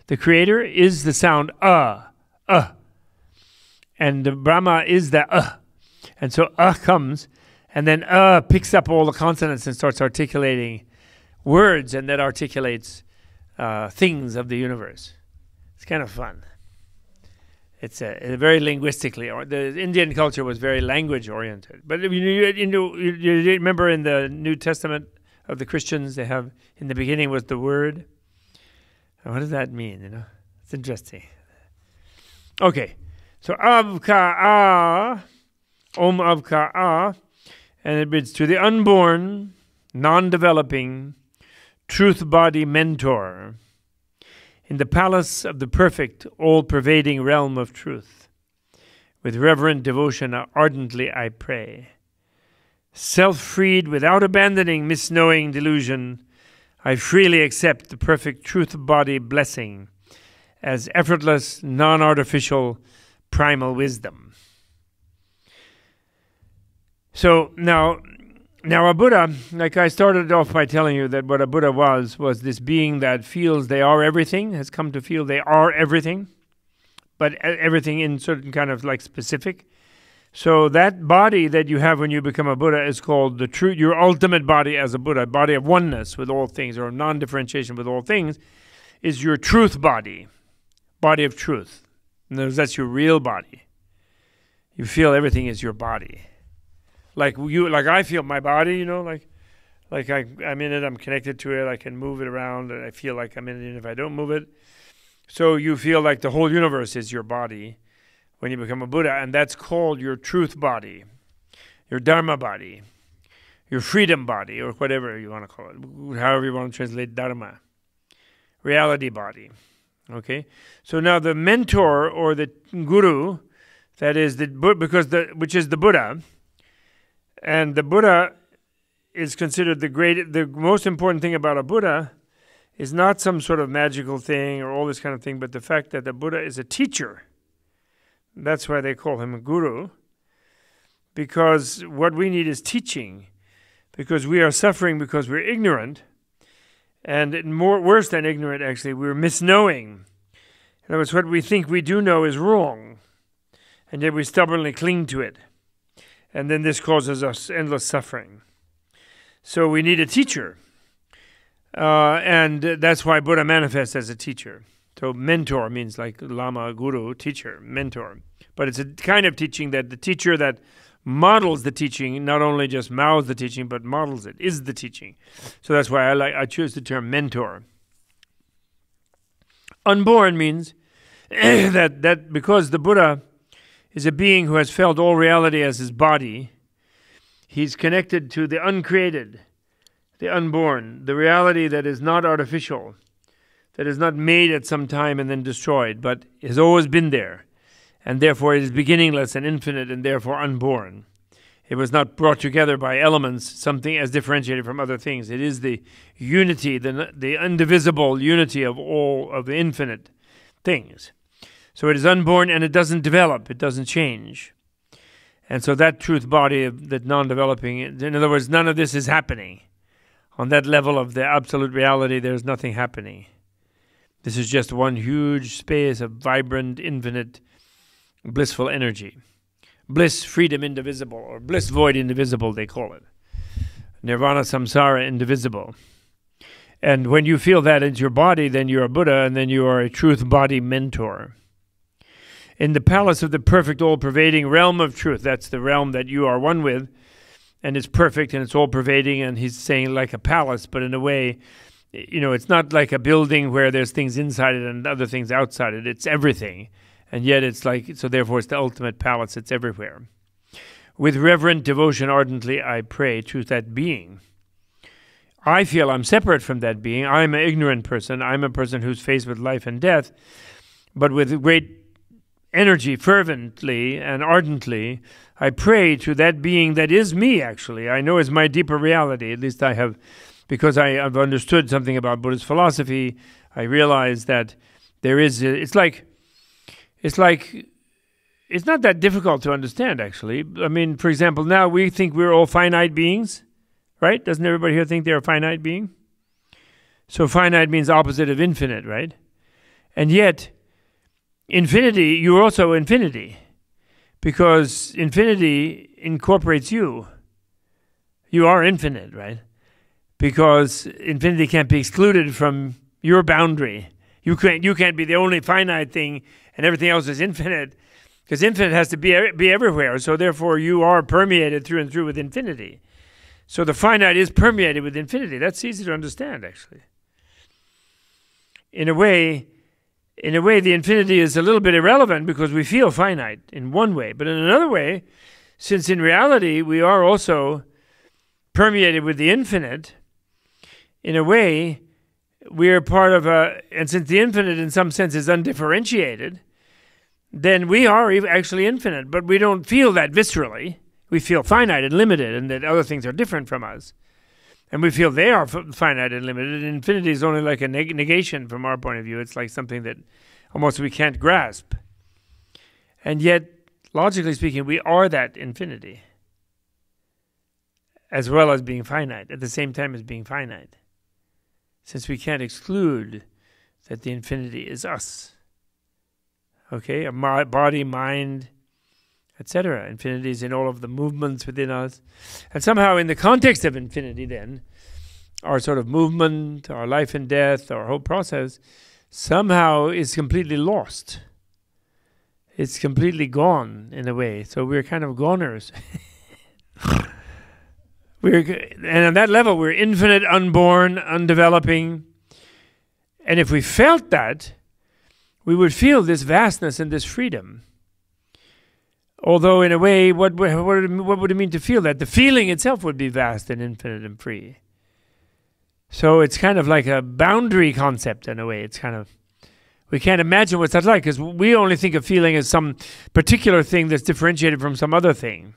the creator, is the sound uh, uh. And the Brahma is the uh. And so uh comes, and then uh picks up all the consonants and starts articulating words, and that articulates uh, things of the universe. It's kind of fun. It's a, a very linguistically, or the Indian culture was very language oriented. But you, you, you, know, you, you remember in the New Testament of the Christians, they have, in the beginning was the word. What does that mean, you know? It's interesting. Okay, so Avka-a, Om Avka-a, and it reads, to the unborn, non-developing, truth body mentor, in the palace of the perfect, all-pervading realm of truth, with reverent devotion ardently I pray. Self-freed without abandoning misknowing delusion, I freely accept the perfect truth body blessing as effortless, non-artificial, primal wisdom. So now, now a Buddha, like I started off by telling you that what a Buddha was, was this being that feels they are everything, has come to feel they are everything, but everything in certain kind of like specific. So that body that you have when you become a Buddha is called the true, your ultimate body as a Buddha, body of oneness with all things, or non-differentiation with all things, is your truth body, body of truth. In other words, that's your real body. You feel everything is your body. Like you, like I feel my body, you know, like, like I, I'm in it, I'm connected to it, I can move it around, and I feel like I'm in it, and if I don't move it. So you feel like the whole universe is your body when you become a Buddha, and that's called your truth body, your Dharma body, your freedom body, or whatever you want to call it, however you want to translate Dharma, reality body, okay? So now the mentor, or the guru, that is the, because the, which is the Buddha, and the Buddha is considered the great, the most important thing about a Buddha is not some sort of magical thing or all this kind of thing, but the fact that the Buddha is a teacher. That's why they call him a guru, because what we need is teaching, because we are suffering because we're ignorant, and more worse than ignorant, actually, we're misknowing. In other words, what we think we do know is wrong, and yet we stubbornly cling to it. And then this causes us endless suffering. So we need a teacher. Uh, and that's why Buddha manifests as a teacher. So mentor means like lama, guru, teacher, mentor. But it's a kind of teaching that the teacher that models the teaching, not only just mouths the teaching, but models it, is the teaching. So that's why I like I choose the term mentor. Unborn means that, that because the Buddha is a being who has felt all reality as his body, he's connected to the uncreated, the unborn, the reality that is not artificial, that is not made at some time and then destroyed, but has always been there, and therefore it is beginningless and infinite and therefore unborn. It was not brought together by elements, something as differentiated from other things. It is the unity, the, the indivisible unity of all of the infinite things. So it is unborn, and it doesn't develop, it doesn't change. And so that truth body, of that non-developing, in other words, none of this is happening. On that level of the absolute reality, there's nothing happening. This is just one huge space of vibrant, infinite, blissful energy. Bliss, freedom, indivisible, or bliss, void, indivisible, they call it. Nirvana, samsara, indivisible. And when you feel that in your body, then you're a Buddha, and then you are a truth body mentor. In the palace of the perfect, all-pervading realm of truth, that's the realm that you are one with, and it's perfect and it's all-pervading, and he's saying like a palace, but in a way, you know, it's not like a building where there's things inside it and other things outside it. It's everything, and yet it's like, so therefore it's the ultimate palace, it's everywhere. With reverent devotion ardently I pray to that being. I feel I'm separate from that being. I'm an ignorant person. I'm a person who's faced with life and death, but with great energy, fervently and ardently, I pray to that being that is me, actually. I know is my deeper reality. At least I have, because I have understood something about Buddhist philosophy, I realize that there is, a, it's like, it's like, it's not that difficult to understand, actually. I mean, for example, now we think we're all finite beings, right? Doesn't everybody here think they're a finite being? So finite means opposite of infinite, right? And yet, infinity, you're also infinity, because infinity incorporates you. You are infinite, right? Because infinity can't be excluded from your boundary. You can't, you can't be the only finite thing and everything else is infinite, because infinite has to be, be everywhere. So therefore you are permeated through and through with infinity. So the finite is permeated with infinity. That's easy to understand, actually. In a way, in a way, the infinity is a little bit irrelevant because we feel finite in one way. But in another way, since in reality we are also permeated with the infinite, in a way, we are part of a, and since the infinite in some sense is undifferentiated, then we are actually infinite, but we don't feel that viscerally. We feel finite and limited, and that other things are different from us. And we feel they are finite and limited. Infinity is only like a neg negation from our point of view. It's like something that almost we can't grasp. And yet, logically speaking, we are that infinity, as well as being finite, at the same time as being finite. Since we can't exclude that the infinity is us. Okay, a body, mind, et cetera. Infinity is in all of the movements within us. And somehow in the context of infinity then, our sort of movement, our life and death, our whole process, somehow is completely lost. It's completely gone in a way. So we're kind of goners. we're, and on that level, we're infinite, unborn, undeveloping. And if we felt that, we would feel this vastness and this freedom. Although, in a way, what, what, what would it mean to feel that? The feeling itself would be vast and infinite and free. So it's kind of like a boundary concept in a way. It's kind of, we can't imagine what that's like, because we only think of feeling as some particular thing that's differentiated from some other thing,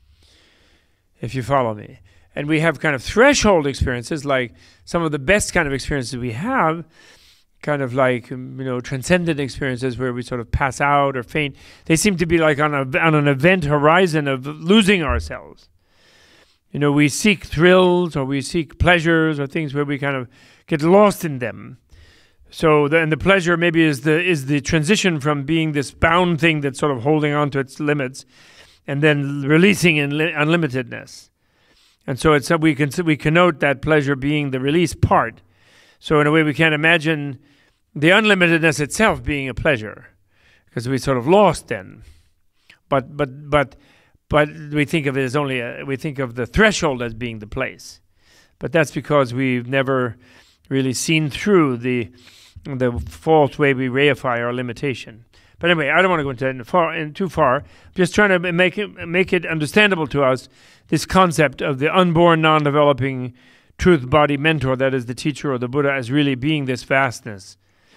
if you follow me. And we have kind of threshold experiences, like some of the best kind of experiences we have, kind of like, you know, transcendent experiences where we sort of pass out or faint. They seem to be like on, a, on an event horizon of losing ourselves. You know, we seek thrills or we seek pleasures or things where we kind of get lost in them. So, the, and the pleasure maybe is the, is the transition from being this bound thing that's sort of holding on to its limits and then releasing in unlimitedness. And so it's, we, can, we connote that pleasure being the release part. So in a way we can't imagine the unlimitedness itself being a pleasure, because we sort of lost then. But but but but we think of it as only a, we think of the threshold as being the place. But that's because we've never really seen through the the false way we reify our limitation. But anyway, I don't want to go into it far, in too far. I'm just trying to make it make it understandable to us, this concept of the unborn, non-developing truth body mentor, that is the teacher or the Buddha, as really being this vastness.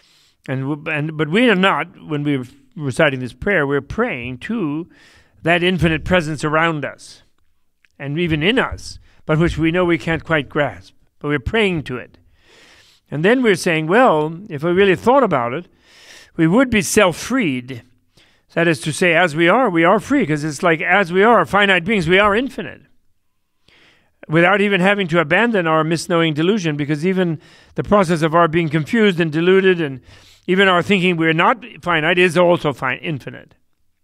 And and but we are not, when we're reciting this prayer, we're praying to that infinite presence around us and even in us, but which we know we can't quite grasp, but we're praying to it. And then we're saying, well, if we really thought about it, we would be self-freed. That is to say, as we are, we are free, because it's like, as we are finite beings, we are infinite, without even having to abandon our misknowing delusion, because even the process of our being confused and deluded, and even our thinking we're not finite, is also fin infinite.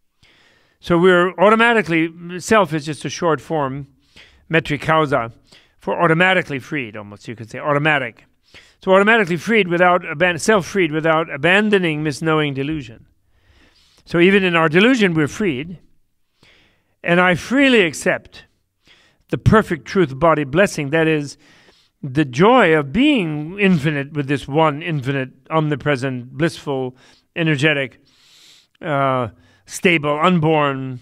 So we're automatically, self is just a short form, metric causa, for automatically freed, almost you could say, automatic. So automatically freed without, self-freed without abandoning misknowing delusion. So even in our delusion we're freed, and I freely accept the perfect truth body blessing, that is, the joy of being infinite with this one infinite, omnipresent, blissful, energetic, uh, stable, unborn,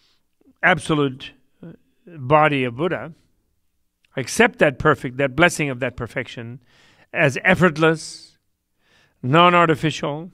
absolute body of Buddha. I accept that perfect, that blessing of that perfection as effortless, non-artificial,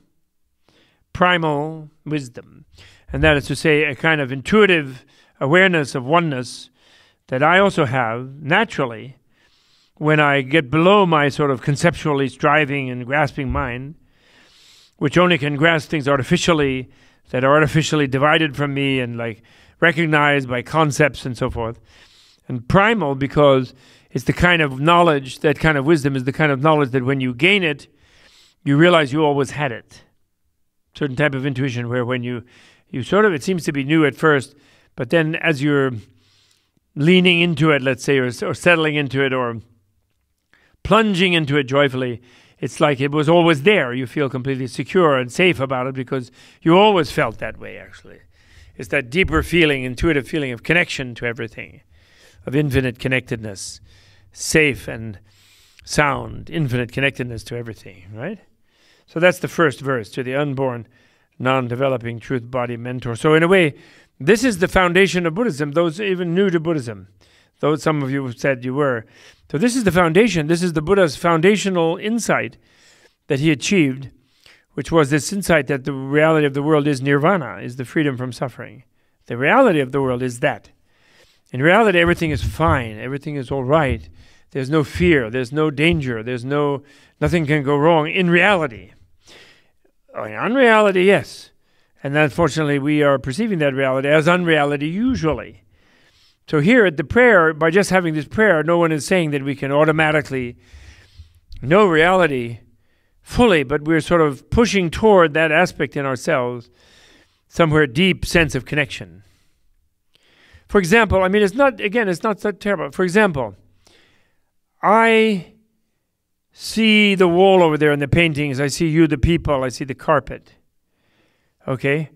primal wisdom. And that is to say, a kind of intuitive awareness of oneness that I also have naturally when I get below my sort of conceptually striving and grasping mind, which only can grasp things artificially, that are artificially divided from me and like recognized by concepts and so forth. And primal because it's the kind of knowledge, that kind of wisdom is the kind of knowledge that when you gain it, you realize you always had it. Certain type of intuition where when you, you sort of, it seems to be new at first, but then as you're leaning into it, let's say, or, or settling into it, or plunging into it joyfully, it's like it was always there. You feel completely secure and safe about it because you always felt that way, actually. It's that deeper feeling, intuitive feeling of connection to everything, of infinite connectedness, safe and sound, infinite connectedness to everything, right? So that's the first verse, to the unborn, non-developing truth body mentor. So in a way, this is the foundation of Buddhism, those even new to Buddhism, though some of you said you were. So this is the foundation, this is the Buddha's foundational insight that he achieved, which was this insight that the reality of the world is nirvana, is the freedom from suffering. The reality of the world is that. In reality, everything is fine, everything is all right. There's no fear, there's no danger, there's no, nothing can go wrong in reality. In unreality, yes. And unfortunately, we are perceiving that reality as unreality usually. So here at the prayer, by just having this prayer, no one is saying that we can automatically know reality fully, but we're sort of pushing toward that aspect in ourselves, somewhere deep sense of connection. For example, I mean, it's not, again, it's not so terrible. For example, I see the wall over there in the paintings, I see you, the people, I see the carpet. Okay?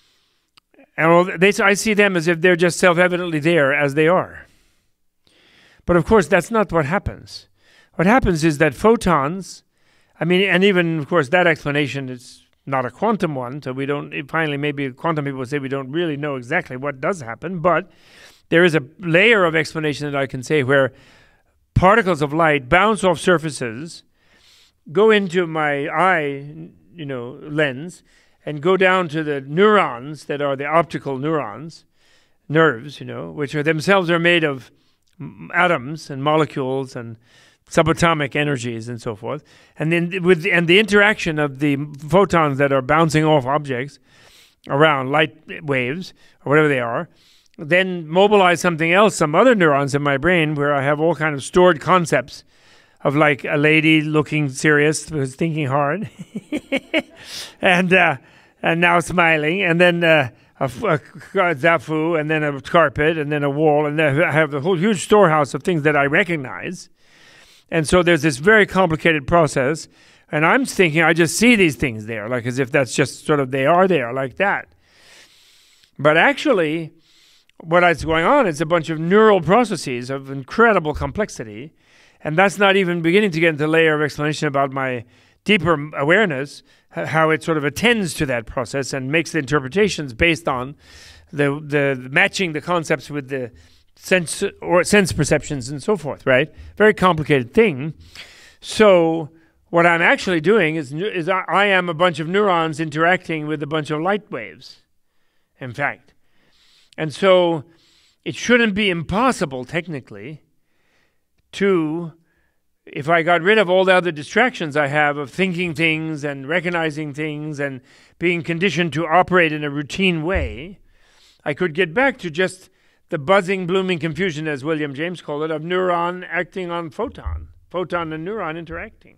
And they, I see them as if they're just self-evidently there as they are. But of course, that's not what happens. What happens is that photons, I mean, and even, of course, that explanation is not a quantum one, so we don't, finally, maybe quantum people say we don't really know exactly what does happen, but there is a layer of explanation that I can say where particles of light bounce off surfaces, go into my eye, you know, lens, and go down to the neurons that are the optical neurons, nerves, you know, which are themselves are made of atoms and molecules and subatomic energies and so forth. And then with the, and the interaction of the photons that are bouncing off objects around, light waves, or whatever they are, then mobilize something else, some other neurons in my brain where I have all kind of stored concepts of like a lady looking serious, who's thinking hard, and uh, and now smiling, and then uh, a, a, a zafu, and then a carpet, and then a wall, and then I have a whole huge storehouse of things that I recognize. And so there's this very complicated process, and I'm thinking I just see these things there, like as if that's just sort of they are there, like that. But actually, what is going on is a bunch of neural processes of incredible complexity. And that's not even beginning to get into a layer of explanation about my deeper awareness, how it sort of attends to that process and makes the interpretations based on the the matching the concepts with the sense or sense perceptions and so forth, right? Very complicated thing. So what I'm actually doing is, is I, I am a bunch of neurons interacting with a bunch of light waves, in fact. And so it shouldn't be impossible, technically, to, if I got rid of all the other distractions I have of thinking things and recognizing things and being conditioned to operate in a routine way, I could get back to just the buzzing, blooming confusion, as William James called it, of neuron acting on photon, photon and neuron interacting.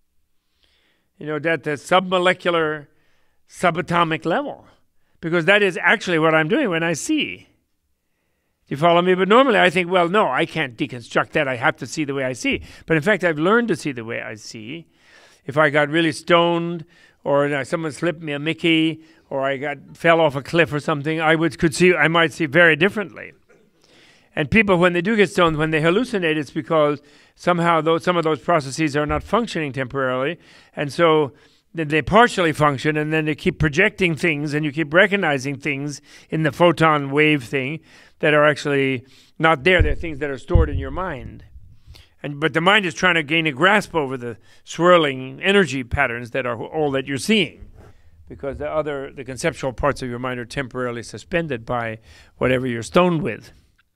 You know, at the submolecular, subatomic level. Because that is actually what I'm doing when I see. Do you follow me? But normally I think, well, no, I can't deconstruct that. I have to see the way I see. But in fact, I've learned to see the way I see. If I got really stoned, or someone slipped me a Mickey, or I got fell off a cliff or something, I would could see. I might see very differently. And people, when they do get stoned, when they hallucinate, it's because somehow those, some of those processes are not functioning temporarily, and so then they partially function, and then they keep projecting things, and you keep recognizing things in the photon wave thing that are actually not there. They're things that are stored in your mind. And but the mind is trying to gain a grasp over the swirling energy patterns that are all that you're seeing, because the other, the conceptual parts of your mind are temporarily suspended by whatever you're stoned with.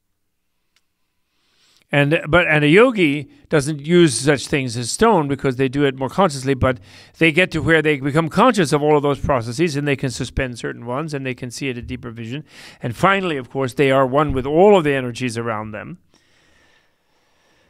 And but and a yogi doesn't use such things as stone because they do it more consciously, but they get to where they become conscious of all of those processes, and they can suspend certain ones, and they can see at a deeper vision. And finally, of course, they are one with all of the energies around them.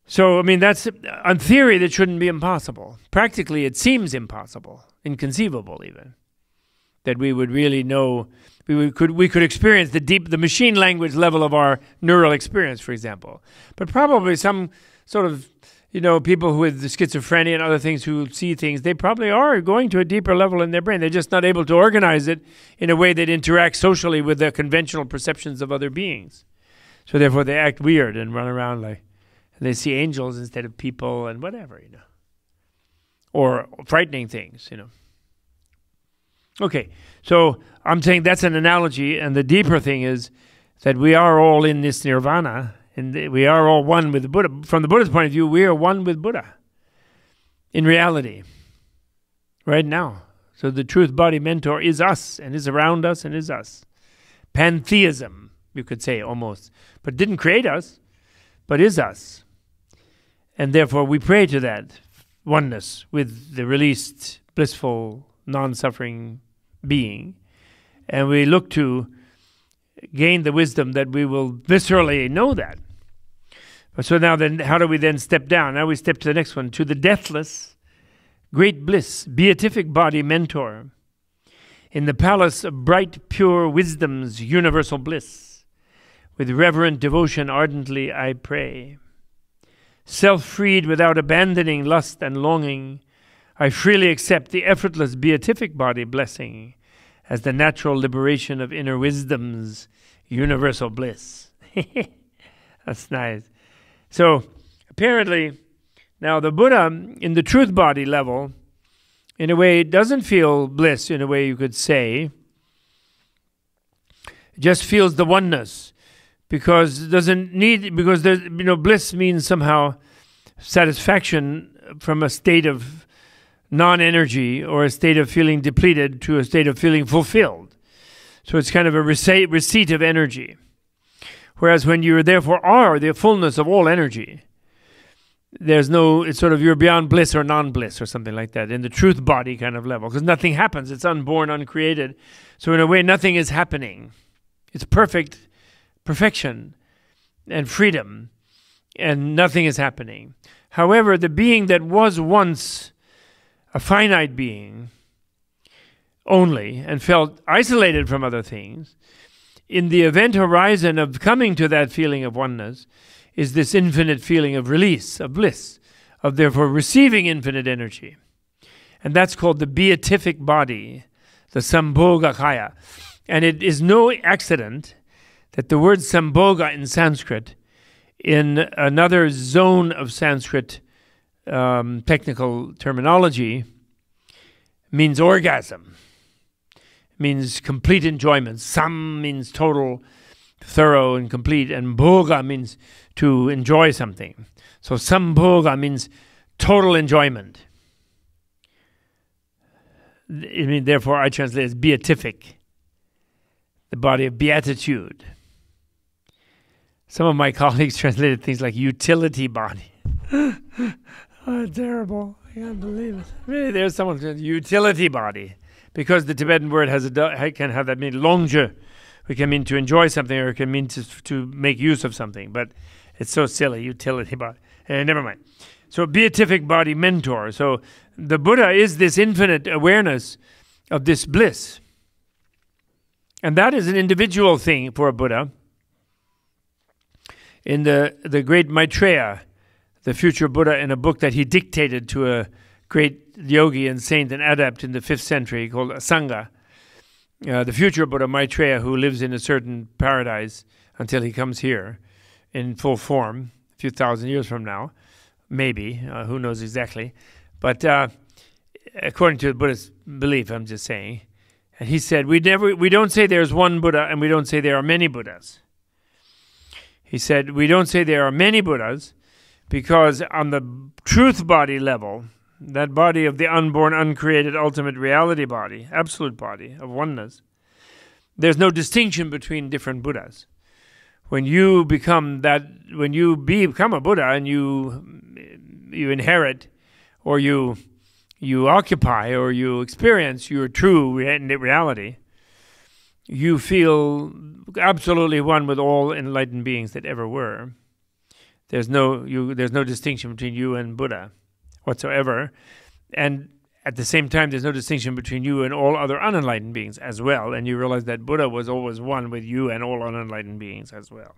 So, I mean, that's, on theory, that shouldn't be impossible. Practically, it seems impossible, inconceivable even, that we would really know, we would, could we could experience the deep, the machine language level of our neural experience, for example. But probably some sort of, you know, people with schizophrenia and other things who see things, they probably are going to a deeper level in their brain. They're just not able to organize it in a way that interacts socially with the conventional perceptions of other beings. So therefore, they act weird and run around like, and they see angels instead of people and whatever, you know. Or frightening things, you know. Okay, so I'm saying that's an analogy, and the deeper thing is that we are all in this nirvana, and we are all one with the Buddha. From the Buddha's point of view, we are one with Buddha in reality, right now. So the truth body mentor is us, and is around us, and is us. Pantheism, you could say, almost. But didn't create us, but is us. And therefore we pray to that oneness with the released, blissful, non-suffering being. And we look to gain the wisdom that we will viscerally know that. So now then, how do we then step down? Now we step to the next one, to the deathless, great bliss, beatific body mentor, in the palace of bright, pure wisdom's universal bliss. With reverent devotion ardently I pray. Self-freed without abandoning lust and longing, I freely accept the effortless beatific body blessing as the natural liberation of inner wisdom's universal bliss. That's nice. So, apparently, now the Buddha, in the truth body level, in a way, doesn't feel bliss, in a way you could say. Just feels the oneness. Because it doesn't need, because there's, you know, bliss means somehow satisfaction from a state of non-energy or a state of feeling depleted to a state of feeling fulfilled. So it's kind of a receipt, receipt of energy. Whereas when you therefore are the fullness of all energy, there's no, it's sort of you're beyond bliss or non-bliss or something like that in the truth body kind of level. Because nothing happens. It's unborn, uncreated. So in a way, nothing is happening. It's perfect. Perfection and freedom, and nothing is happening. However, the being that was once a finite being only and felt isolated from other things, in the event horizon of coming to that feeling of oneness is this infinite feeling of release, of bliss, of therefore receiving infinite energy. And that's called the beatific body, the Sambhogakaya. And it is no accident that the word Sambhoga in Sanskrit, in another zone of Sanskrit um, technical terminology, means orgasm, means complete enjoyment. Sam means total, thorough and complete, and bhoga means to enjoy something. So Sambhoga means total enjoyment. I mean, therefore, I translate as beatific, the body of beatitude. Some of my colleagues translated things like utility body. Oh, terrible. I can't believe it. Really, there's someone who says utility body. Because the Tibetan word has a, can have that mean longe. We can mean to enjoy something, or it can mean to, to make use of something. But it's so silly, utility body. Uh, never mind. So beatific body mentor. So the Buddha is this infinite awareness of this bliss. And that is an individual thing for a Buddha. In the, the great Maitreya, the future Buddha, in a book that he dictated to a great yogi and saint and adept in the fifth century called Asanga, uh, the future Buddha Maitreya, who lives in a certain paradise until he comes here in full form, a few thousand years from now, maybe, uh, who knows exactly. But uh, according to the Buddhist belief, I'm just saying, and he said, we never, we don't say there's one Buddha and we don't say there are many Buddhas. He said, we don't say there are many Buddhas because on the truth body level, that body of the unborn, uncreated, ultimate reality body, absolute body of oneness, there's no distinction between different Buddhas. When you become that, when you become a Buddha and you you inherit, or you you occupy, or you experience your true reality, you feel absolutely one with all enlightened beings that ever were. There's no you. There's no distinction between you and Buddha whatsoever, and at the same time, there's no distinction between you and all other unenlightened beings as well. And you realize that Buddha was always one with you and all unenlightened beings as well.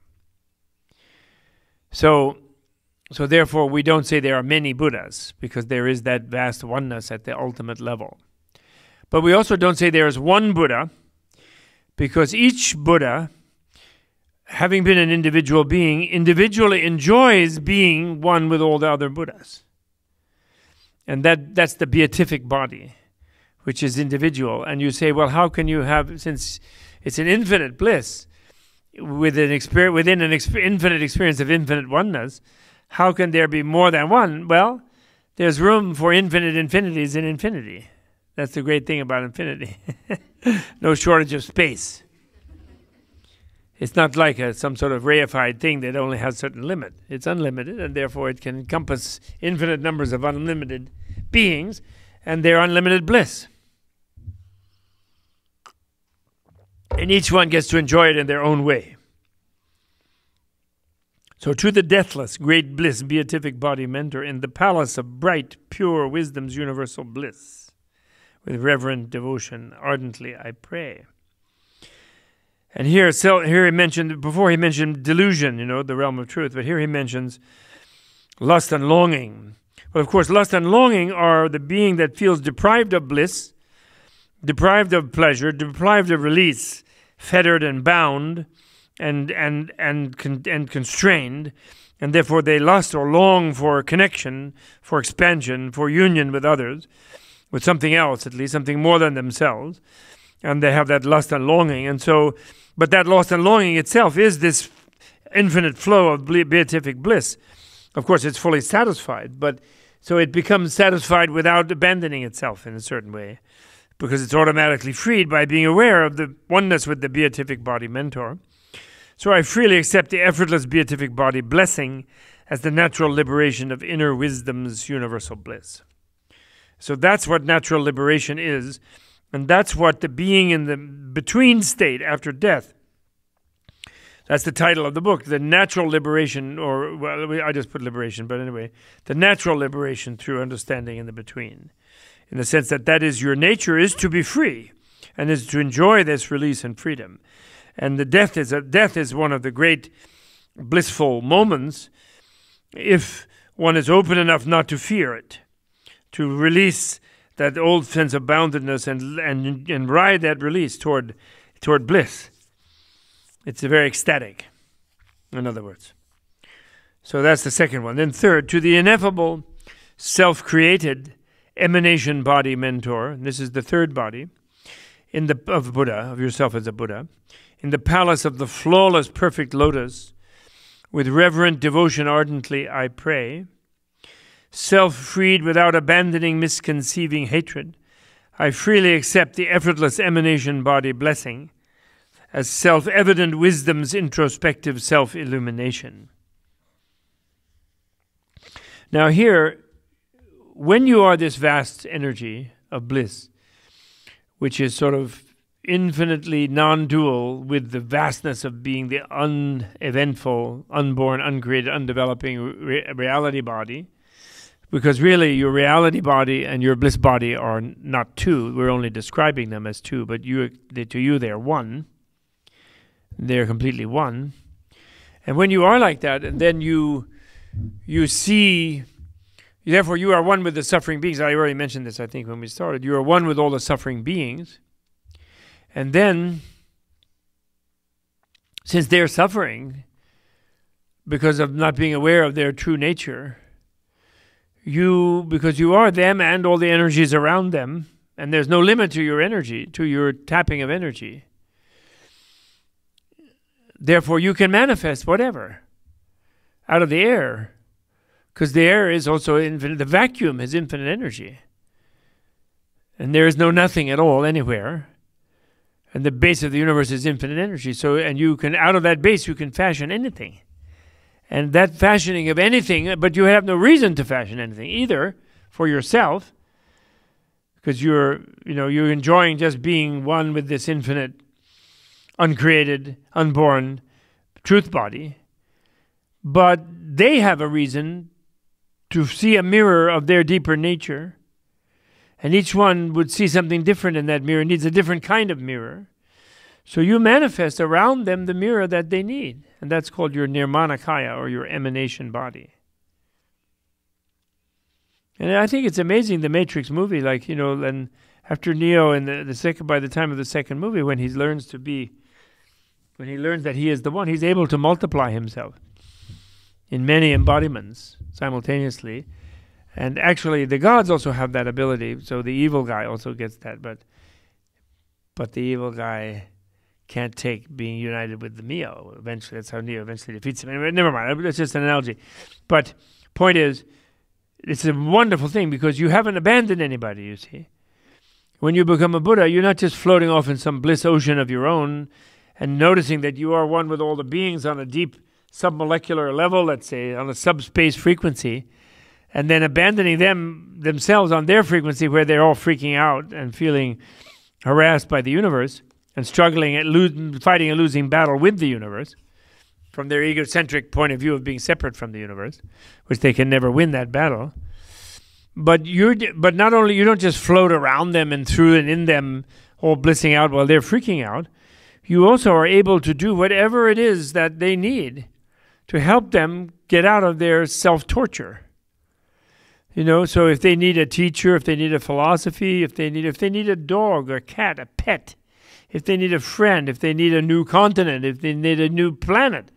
So, so therefore, we don't say there are many Buddhas, because there is that vast oneness at the ultimate level. But we also don't say there is one Buddha, because each Buddha, having been an individual being, individually enjoys being one with all the other Buddhas. And that that's the beatific body, which is individual. And you say, well, how can you have, since it's an infinite bliss, with an experience, within an exp infinite experience of infinite oneness, how can there be more than one? Well, there's room for infinite infinities in infinity. That's the great thing about infinity. No shortage of space. It's not like a, some sort of reified thing that only has a certain limit. It's unlimited, and therefore it can encompass infinite numbers of unlimited beings and their unlimited bliss. And each one gets to enjoy it in their own way. So to the deathless, great bliss, beatific body mentor, in the palace of bright, pure wisdom's universal bliss, with reverent devotion, ardently I pray. And here, so here he mentioned, before he mentioned delusion, you know, the realm of truth, but here he mentions lust and longing. Well, of course, lust and longing are the being that feels deprived of bliss, deprived of pleasure, deprived of release, fettered and bound, and and and con and constrained, and therefore they lust or long for connection, for expansion, for union with others, with something else at least, something more than themselves. And they have that lust and longing. And so, but that lust and longing itself is this infinite flow of beatific bliss. Of course, it's fully satisfied, but so it becomes satisfied without abandoning itself in a certain way, because it's automatically freed by being aware of the oneness with the beatific body mentor. So I freely accept the effortless beatific body blessing as the natural liberation of inner wisdom's universal bliss. So that's what natural liberation is. And that's what the being in the between state after death, that's the title of the book, the natural liberation, or, well, I just put liberation, but anyway, the natural liberation through understanding in the between, in the sense that that is your nature, is to be free, and is to enjoy this release and freedom. And the death is, a, death is one of the great blissful moments, if one is open enough not to fear it, to release that old sense of boundedness and and and ride that release toward toward bliss. It's a very ecstatic, in other words. So that's the second one. Then third, to the ineffable, self-created emanation body mentor. And this is the third body in the of Buddha, of yourself as a Buddha, in the palace of the flawless, perfect lotus, with reverent devotion ardently I pray. Self-freed without abandoning misconceiving hatred, I freely accept the effortless emanation body blessing as self-evident wisdom's introspective self-illumination. Now here, when you are this vast energy of bliss, which is sort of infinitely non-dual with the vastness of being the uneventful, unborn, uncreated, undeveloping re reality body, because really your reality body and your bliss body are not two. We're only describing them as two, but you, to you they're one. They're completely one. And when you are like that, and then you you see, therefore you are one with the suffering beings. I already mentioned this, I think, when we started. You are one with all the suffering beings. And then, since they're suffering because of not being aware of their true nature, you, because you are them and all the energies around them, and there's no limit to your energy, to your tapping of energy. Therefore, you can manifest whatever out of the air, because the air is also infinite. The vacuum is infinite energy. And there is no nothing at all anywhere. And the base of the universe is infinite energy. So, and you can, out of that base, you can fashion anything. And that fashioning of anything, but you have no reason to fashion anything either for yourself, because you're, you know, you're enjoying just being one with this infinite, uncreated, unborn truth body. but they have a reason to see a mirror of their deeper nature, and each one would see something different in that mirror, needs a different kind of mirror. So you manifest around them the mirror that they need, and that's called your nirmanakaya, or your emanation body. And I think it's amazing, the Matrix movie, like, you know, and after Neo in the, the second, by the time of the second movie, when he learns to be, when he learns that he is the one, he's able to multiply himself in many embodiments simultaneously. And actually, the gods also have that ability, so the evil guy also gets that, but but the evil guy can't take being united with the Neo. Eventually, that's how Neo eventually defeats him. Anyway, never mind, it's just an analogy. But point is, it's a wonderful thing because you haven't abandoned anybody, you see. When you become a Buddha, you're not just floating off in some bliss ocean of your own and noticing that you are one with all the beings on a deep submolecular level, let's say, on a subspace frequency, and then abandoning them themselves on their frequency where they're all freaking out and feeling harassed by the universe and struggling at lo- fighting a losing battle with the universe from their egocentric point of view of being separate from the universe, which they can never win that battle. But you're, but not only, you don't just float around them and through and in them, all blissing out while they're freaking out. You also are able to do whatever it is that they need to help them get out of their self-torture. You know, so if they need a teacher, if they need a philosophy, if they need if they need a dog or a cat, a pet, if they need a friend, if they need a new continent, if they need a new planet.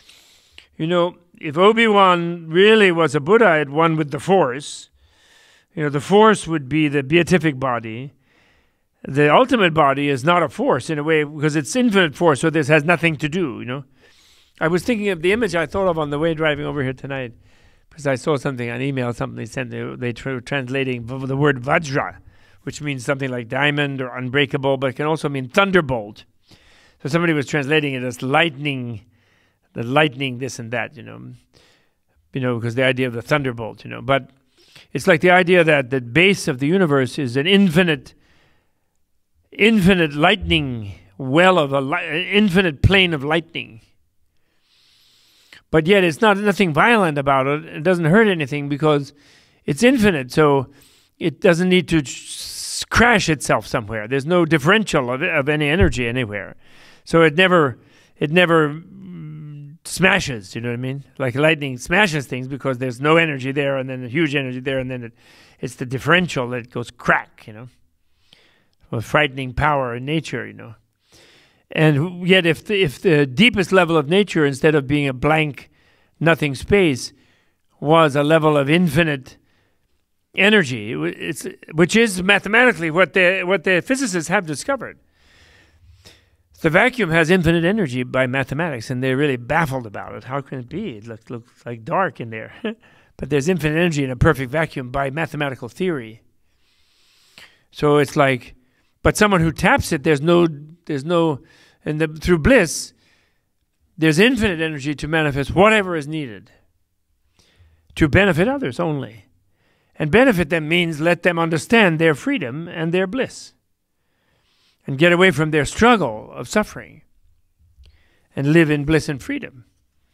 You know, if Obi-Wan really was a Buddha at one with the Force, you know, the Force would be the beatific body. The ultimate body is not a force in a way because it's infinite force, so this has nothing to do, you know. I was thinking of the image I thought of on the way driving over here tonight because I saw something on email, something they sent, they, they were translating the word Vajra, which means something like diamond or unbreakable, but it can also mean thunderbolt. So somebody was translating it as lightning, the lightning this and that, you know, you know, because the idea of the thunderbolt, you know. But it's like the idea that the base of the universe is an infinite, infinite lightning well of a li- an infinite plane of lightning. But yet it's not nothing violent about it. It doesn't hurt anything because it's infinite. So it doesn't need to sh- crash itself somewhere. There's no differential of, of any energy anywhere. So it never, it never smashes, you know what I mean? Like lightning smashes things because there's no energy there and then a huge energy there and then it, it's the differential that goes crack, you know? A frightening power in nature, you know? And yet if the, if the deepest level of nature, instead of being a blank, nothing space, was a level of infinite energy, it's, which is mathematically what the, what the physicists have discovered. The vacuum has infinite energy by mathematics, and they're really baffled about it. How can it be? It looks, looks like dark in there. But there's infinite energy in a perfect vacuum by mathematical theory. So it's like, but someone who taps it, there's no, there's no, and the, through bliss, there's infinite energy to manifest whatever is needed to benefit others only. And benefit them means let them understand their freedom and their bliss and get away from their struggle of suffering and live in bliss and freedom.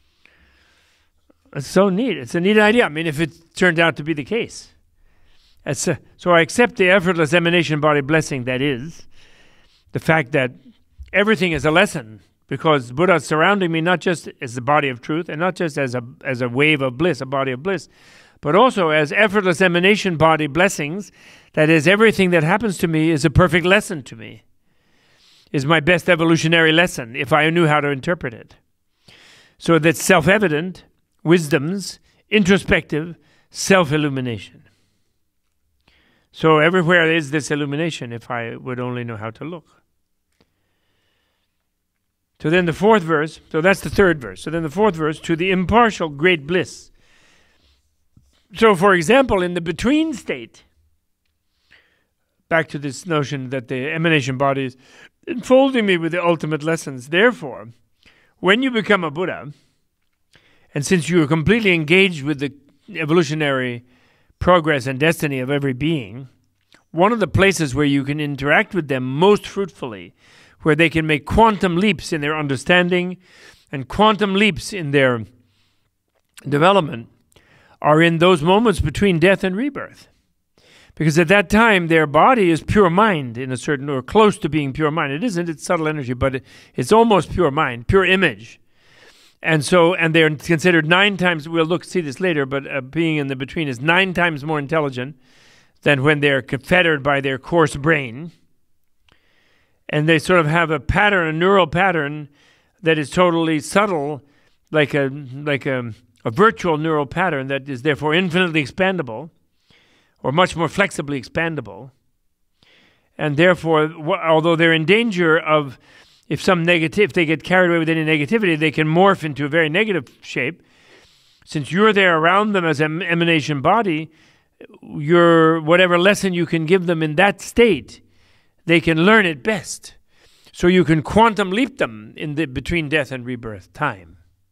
It's so neat. It's a neat idea. I mean, if it turned out to be the case. It's a, so I accept the effortless emanation body blessing that is the fact that everything is a lesson because Buddha is surrounding me not just as the body of truth and not just as a as a wave of bliss, a body of bliss, but also as effortless emanation body blessings. That is, everything that happens to me is a perfect lesson to me, is my best evolutionary lesson if I knew how to interpret it. So that's self-evident, wisdoms, introspective, self-illumination. So everywhere is this illumination if I would only know how to look. So then the fourth verse, so that's the third verse. So then the fourth verse, to the impartial great bliss. So for example, in the between state, back to this notion that the emanation body is enfolding me with the ultimate lessons. Therefore, when you become a Buddha, and since you are completely engaged with the evolutionary progress and destiny of every being, one of the places where you can interact with them most fruitfully, where they can make quantum leaps in their understanding and quantum leaps in their development are in those moments between death and rebirth. Because at that time, their body is pure mind in a certain, or close to being pure mind. It isn't, it's subtle energy, but it, it's almost pure mind, pure image. And so, and they're considered nine times, we'll look, see this later, but uh, being in the between is nine times more intelligent than when they're fettered by their coarse brain. And they sort of have a pattern, a neural pattern that is totally subtle, like a, like a, a virtual neural pattern that is therefore infinitely expandable, or much more flexibly expandable. And therefore, although they're in danger of, if some negative, if they get carried away with any negativity, they can morph into a very negative shape. Since you're there around them as an emanation body, your whatever lesson you can give them in that state, they can learn it best. So you can quantum leap them in the between death and rebirth time.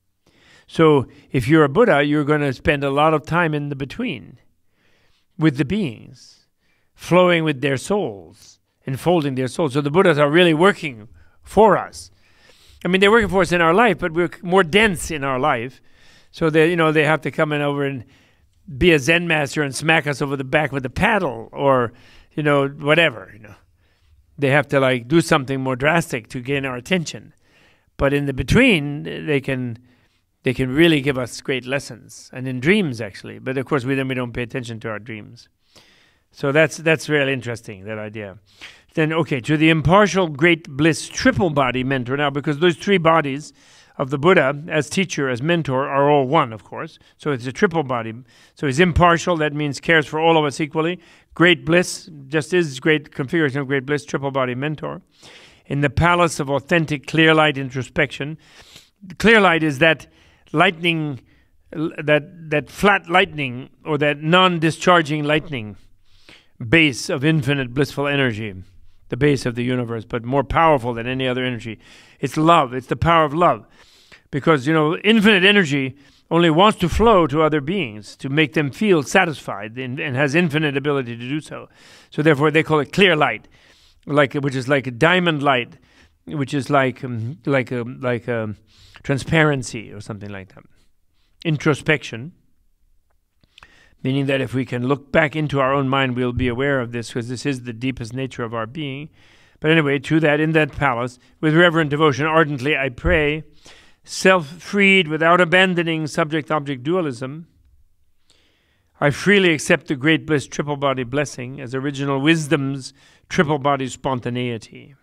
So if you're a Buddha, you're going to spend a lot of time in the between with the beings, flowing with their souls, enfolding their souls. So the Buddhas are really working for us. I mean, they're working for us in our life, but we're more dense in our life. So they, you know, they have to come in over and be a Zen master and smack us over the back with a paddle, or, you know, whatever. You know, they have to like do something more drastic to gain our attention. But in the between, they can. They can really give us great lessons, and in dreams actually. But of course, we then we don't pay attention to our dreams. So that's that's really interesting, that idea. Then okay, to the impartial great bliss triple body mentor now, because those three bodies of the Buddha as teacher, as mentor, are all one, of course. So it's a triple body. So he's impartial. That means cares for all of us equally. Great bliss just is great configuration of great bliss. Triple body mentor in the palace of authentic clear light introspection. Clear light is that lightning, that that flat lightning, or that non-discharging lightning base of infinite blissful energy, the base of the universe, but more powerful than any other energy. It's love. It's the power of love. Because, you know, infinite energy only wants to flow to other beings to make them feel satisfied, and, and has infinite ability to do so. So therefore they call it clear light, like which is like a diamond light, which is like um, like a like a transparency or something like that. Introspection, meaning that if we can look back into our own mind, we'll be aware of this, because this is the deepest nature of our being. But anyway, to that, in that palace, with reverent devotion, ardently I pray, self-freed without abandoning subject-object dualism, I freely accept the great bliss triple body blessing as original wisdom's triple body spontaneity.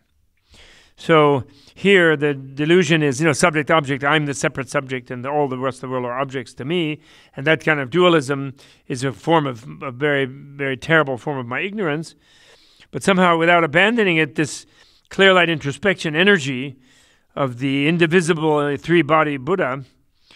So here the delusion is, you know, subject-object, I'm the separate subject and all the rest of the world are objects to me. And that kind of dualism is a form of a very, very terrible form of my ignorance. But somehow without abandoning it, this clear light introspection energy of the indivisible three-body Buddha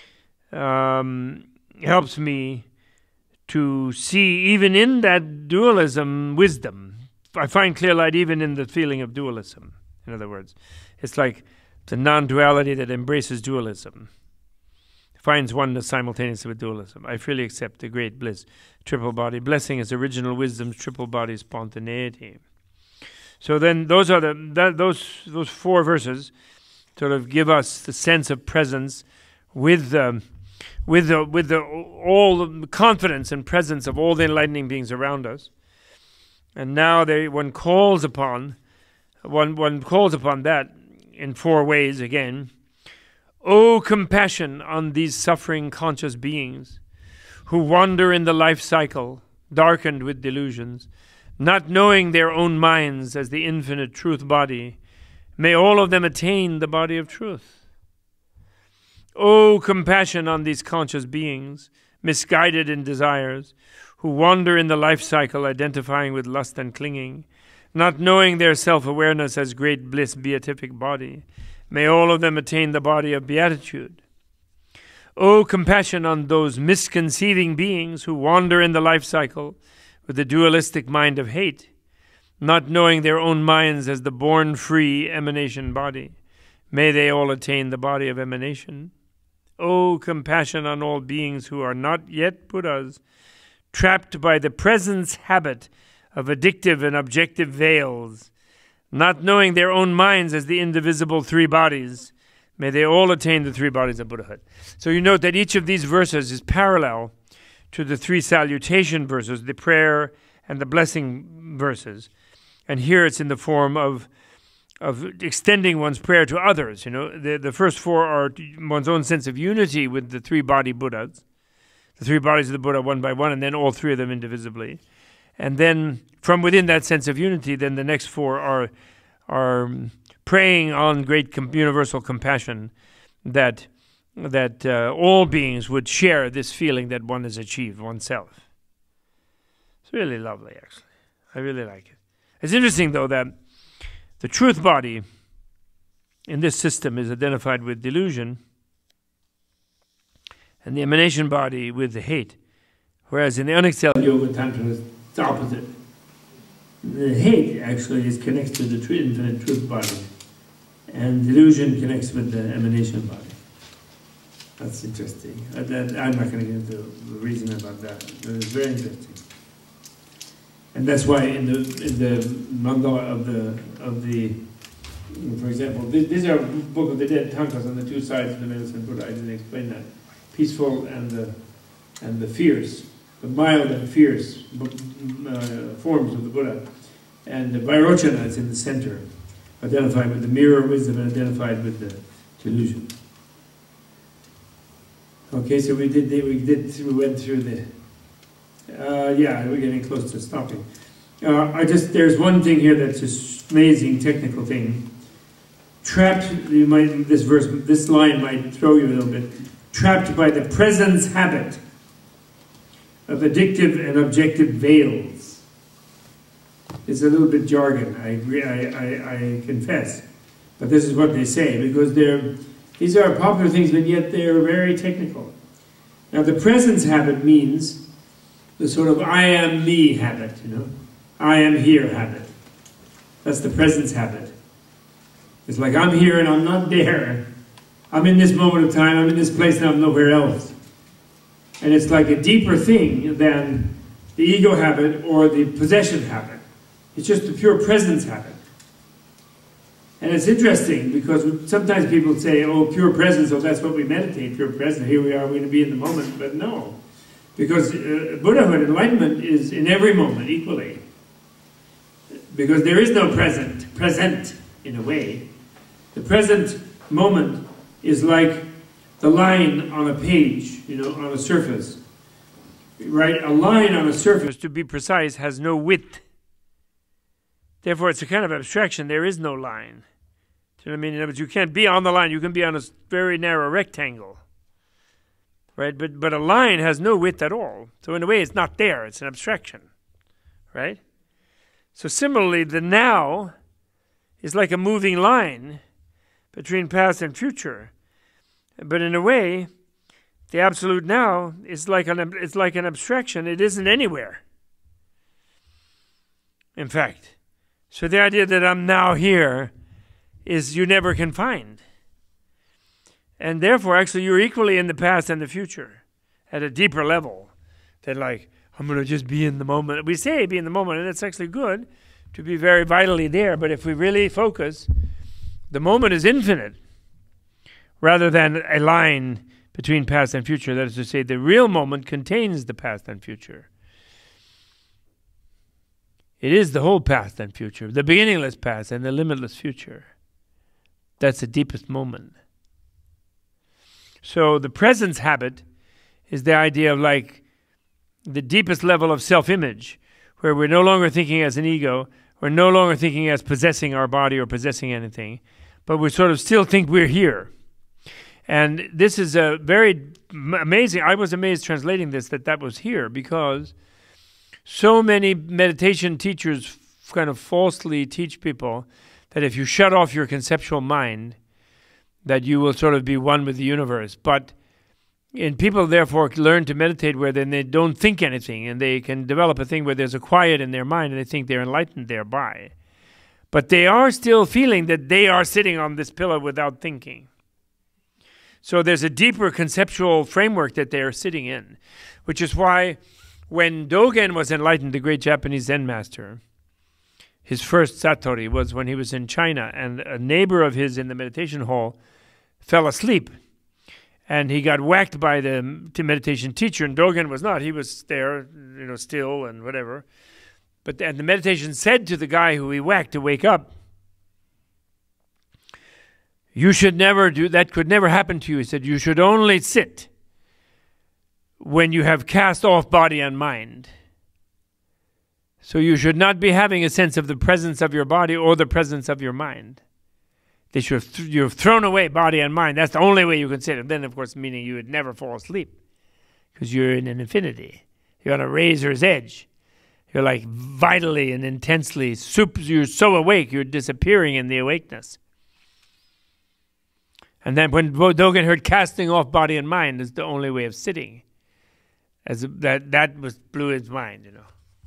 um, helps me to see even in that dualism wisdom. I find clear light even in the feeling of dualism. In other words, it's like the non-duality that embraces dualism, finds oneness simultaneously with dualism. I freely accept the great bliss, triple body blessing as original wisdom's triple body spontaneity. So then, those are the that, those those four verses sort of give us the sense of presence with the with the with the all the confidence and presence of all the enlightening beings around us. And now they one calls upon. One, one calls upon that in four ways again. Oh, compassion on these suffering conscious beings who wander in the life cycle, darkened with delusions, not knowing their own minds as the infinite truth body. May all of them attain the body of truth. Oh, compassion on these conscious beings, misguided in desires, who wander in the life cycle, identifying with lust and clinging, not knowing their self-awareness as great bliss beatific body. May all of them attain the body of beatitude. Oh, compassion on those misconceiving beings who wander in the life cycle with the dualistic mind of hate, not knowing their own minds as the born-free emanation body. May they all attain the body of emanation. Oh, compassion on all beings who are not yet Buddhas, trapped by the presence habit of addictive and objective veils, not knowing their own minds as the indivisible three bodies. May they all attain the three bodies of Buddhahood. So you note that each of these verses is parallel to the three salutation verses, the prayer and the blessing verses. And here it's in the form of of extending one's prayer to others. You know, the, the first four are one's own sense of unity with the three body Buddhas, the three bodies of the Buddha one by one, and then all three of them indivisibly. And then from within that sense of unity, then the next four are are praying on great com universal compassion that that uh, all beings would share this feeling that one has achieved oneself. It's really lovely, actually. I really like it. It's interesting, though, that the truth body in this system is identified with delusion, and the emanation body with the hate, whereas in the unexcelled Yoga Tantra it's the opposite. The hate actually is connected to the true infinite truth body, and delusion connects with the emanation body. That's interesting. Uh, that, I'm not going to get into the reason about that, but it's very interesting. And that's why in the in the mandala of the of the, for example, th these are Book of the Dead tankas on the two sides of the medicine Buddha. I didn't explain that. Peaceful and the and the fierce, the mild and fierce uh, forms of the Buddha, and the Vairochana is in the center, identified with the mirror wisdom and identified with the delusion. Okay, so we did we did we went through the. Uh, yeah, we're getting close to stopping. Uh, I just there's one thing here that's just amazing technical thing. Trapped, you might this verse this line might throw you a little bit. Trapped by the presence habit of addictive and objective veils. It's a little bit jargon. I agree. I, I, I confess, but this is what they say because they're these are popular things, but yet they're very technical. Now, the presence habit means the sort of I am me habit, you know, I am here habit. That's the presence habit. It's like I'm here and I'm not there. I'm in this moment of time, I'm in this place and I'm nowhere else. And it's like a deeper thing than the ego habit or the possession habit. It's just the pure presence habit. And it's interesting because sometimes people say, oh, pure presence, oh, that's what we meditate, pure presence. Here we are, we're going to be in the moment. But no. Because uh, Buddhahood, enlightenment, is in every moment equally. Because there is no present, present in a way. The present moment is like the line on a page, you know, on a surface. Right? A line on a surface, to be precise, has no width. Therefore, it's a kind of abstraction. There is no line. Do you know what I mean? In other words, you can't be on the line. You can be on a very narrow rectangle. Right? But, but a line has no width at all. So in a way, it's not there. It's an abstraction. Right? So similarly, the now is like a moving line between past and future. But in a way, the absolute now is like an, it's like an abstraction. It isn't anywhere. In fact. So the idea that I'm now here is you never can find. And therefore, actually, you're equally in the past and the future at a deeper level than like, I'm going to just be in the moment. We say be in the moment, and it's actually good to be very vitally there. But if we really focus, the moment is infinite rather than a line between past and future. That is to say, the real moment contains the past and future. It is the whole past and future, the beginningless past and the limitless future. That's the deepest moment. So the presence habit is the idea of like the deepest level of self-image, where we're no longer thinking as an ego, we're no longer thinking as possessing our body or possessing anything, but we sort of still think we're here. And this is a very amazing, I was amazed translating this, that that was here, because so many meditation teachers kind of falsely teach people that if you shut off your conceptual mind, that you will sort of be one with the universe. But and people therefore learn to meditate where then they don't think anything, and they can develop a thing where there's a quiet in their mind and they think they're enlightened thereby. But they are still feeling that they are sitting on this pillow without thinking. So there's a deeper conceptual framework that they are sitting in, which is why when Dogen was enlightened, the great Japanese Zen master, his first satori was when he was in China, and a neighbor of his in the meditation hall fell asleep. And he got whacked by the meditation teacher, and Dogen was not. He was there, you know, still and whatever. But and the meditation said to the guy who he whacked to wake up, you should never do, that could never happen to you. He said, you should only sit when you have cast off body and mind. So you should not be having a sense of the presence of your body or the presence of your mind. They should have th- you've thrown away body and mind. That's the only way you can sit. And then, of course, meaning you would never fall asleep because you're in an infinity. You're on a razor's edge. You're like vitally and intensely, super, you're so awake, you're disappearing in the awakeness. And then when Dogen heard casting off body and mind is the only way of sitting, as that that was blew his mind, you know.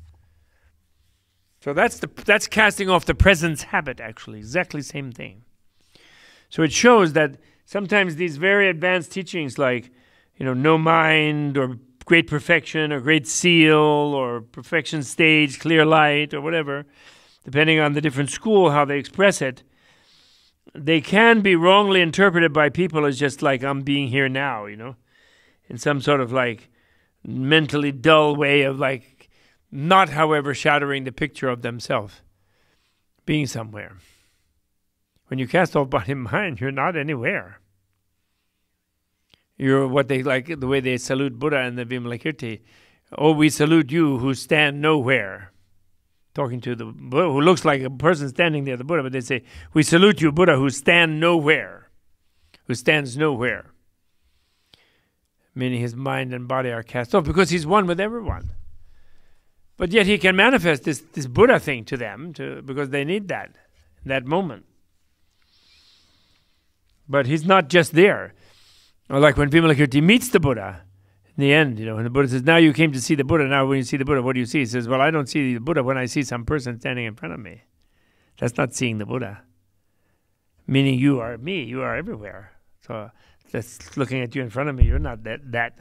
So that's the that's casting off the presence habit, actually, exactly same thing. So it shows that sometimes these very advanced teachings like, you know, no mind or great perfection or great seal or perfection stage, clear light or whatever, depending on the different school, how they express it, they can be wrongly interpreted by people as just like, I'm being here now, you know, in some sort of like mentally dull way of like not, however, shattering the picture of themselves being somewhere. When you cast off body and mind, you're not anywhere. You're what they like, the way they salute Buddha and the Vimalakirti. Oh, we salute you who stand nowhere. Talking to the Buddha, who looks like a person standing there, the Buddha, but they say, we salute you, Buddha, who stand nowhere. Who stands nowhere. Meaning his mind and body are cast off because he's one with everyone. But yet he can manifest this, this Buddha thing to them to, because they need that in that moment. But he's not just there. Or like when Vimalakirti meets the Buddha, in the end, you know, and the Buddha says, now you came to see the Buddha, now when you see the Buddha, what do you see? He says, well, I don't see the Buddha when I see some person standing in front of me. That's not seeing the Buddha. Meaning you are me, you are everywhere. So that's looking at you in front of me, you're not that. that.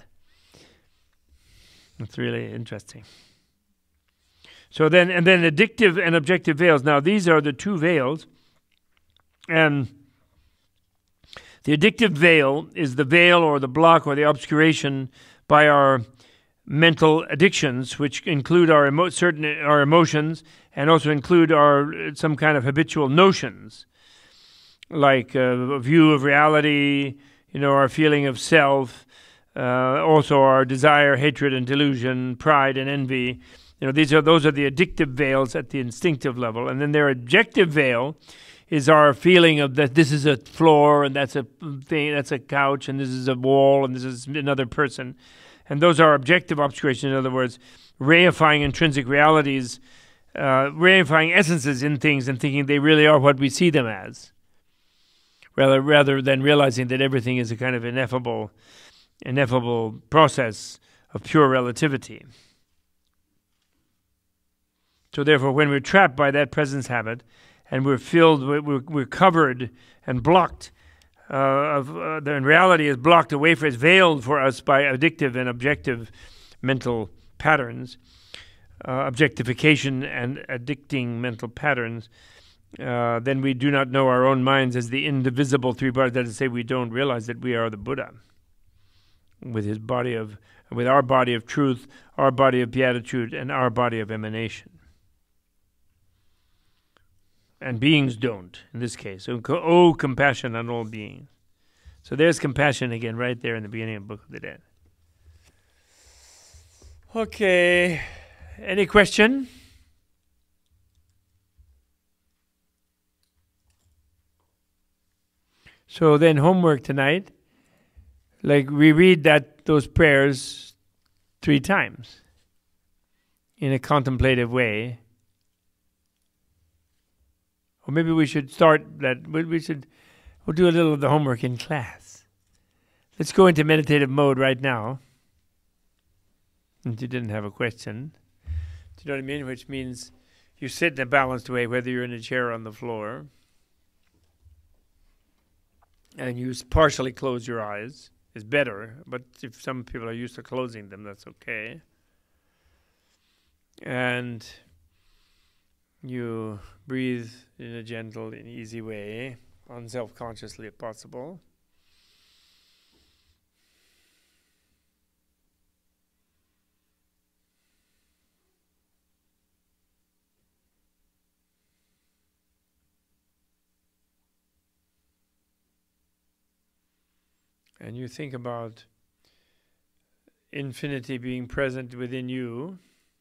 It's really interesting. So then, and then addictive and objective veils. Now these are the two veils. And the addictive veil is the veil or the block or the obscuration by our mental addictions, which include our emo- certain our emotions and also include our some kind of habitual notions, like uh, a view of reality, you know, our feeling of self, uh, also our desire, hatred, and delusion, pride and envy. You know, these are those are the addictive veils at the instinctive level, and then their objective veil is our feeling of that this is a floor and that's a thing, that's a couch and this is a wall and this is another person. And those are objective obscuration, in other words, reifying intrinsic realities, uh, reifying essences in things and thinking they really are what we see them as, rather rather than realizing that everything is a kind of ineffable, ineffable process of pure relativity. So therefore, when we're trapped by that presence habit, and we're filled, we're, we're covered and blocked, uh, of uh, the reality is blocked away for us, veiled for us by addictive and objective mental patterns, uh, objectification and addicting mental patterns, uh, then we do not know our own minds as the indivisible three bodies. That is to say, we don't realize that we are the Buddha, with his body of, with our body of truth, our body of beatitude, and our body of emanation. And beings don't, in this case. So, oh, compassion on all beings. So there's compassion again right there in the beginning of the Book of the Dead. Okay. Any question? So then homework tonight. Like we read that those prayers three times in a contemplative way. Or maybe we should start that, we should, we'll do a little of the homework in class. Let's go into meditative mode right now. And you didn't have a question. Do you know what I mean? Which means you sit in a balanced way, whether you're in a chair or on the floor. And you partially close your eyes. It's better, but if some people are used to closing them, that's okay. And you breathe in a gentle and easy way, unself-consciously if possible. and you think about infinity being present within you,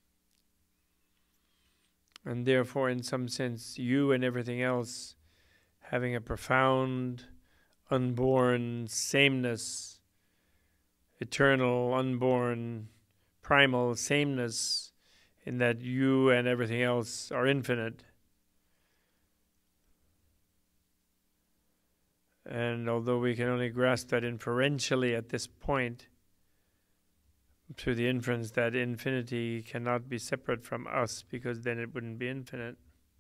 and therefore in some sense you and everything else having a profound, unborn sameness, eternal, unborn, primal sameness, in that you and everything else are infinite. And although we can only grasp that inferentially at this point, through the inference that infinity cannot be separate from us, because then it wouldn't be infinite.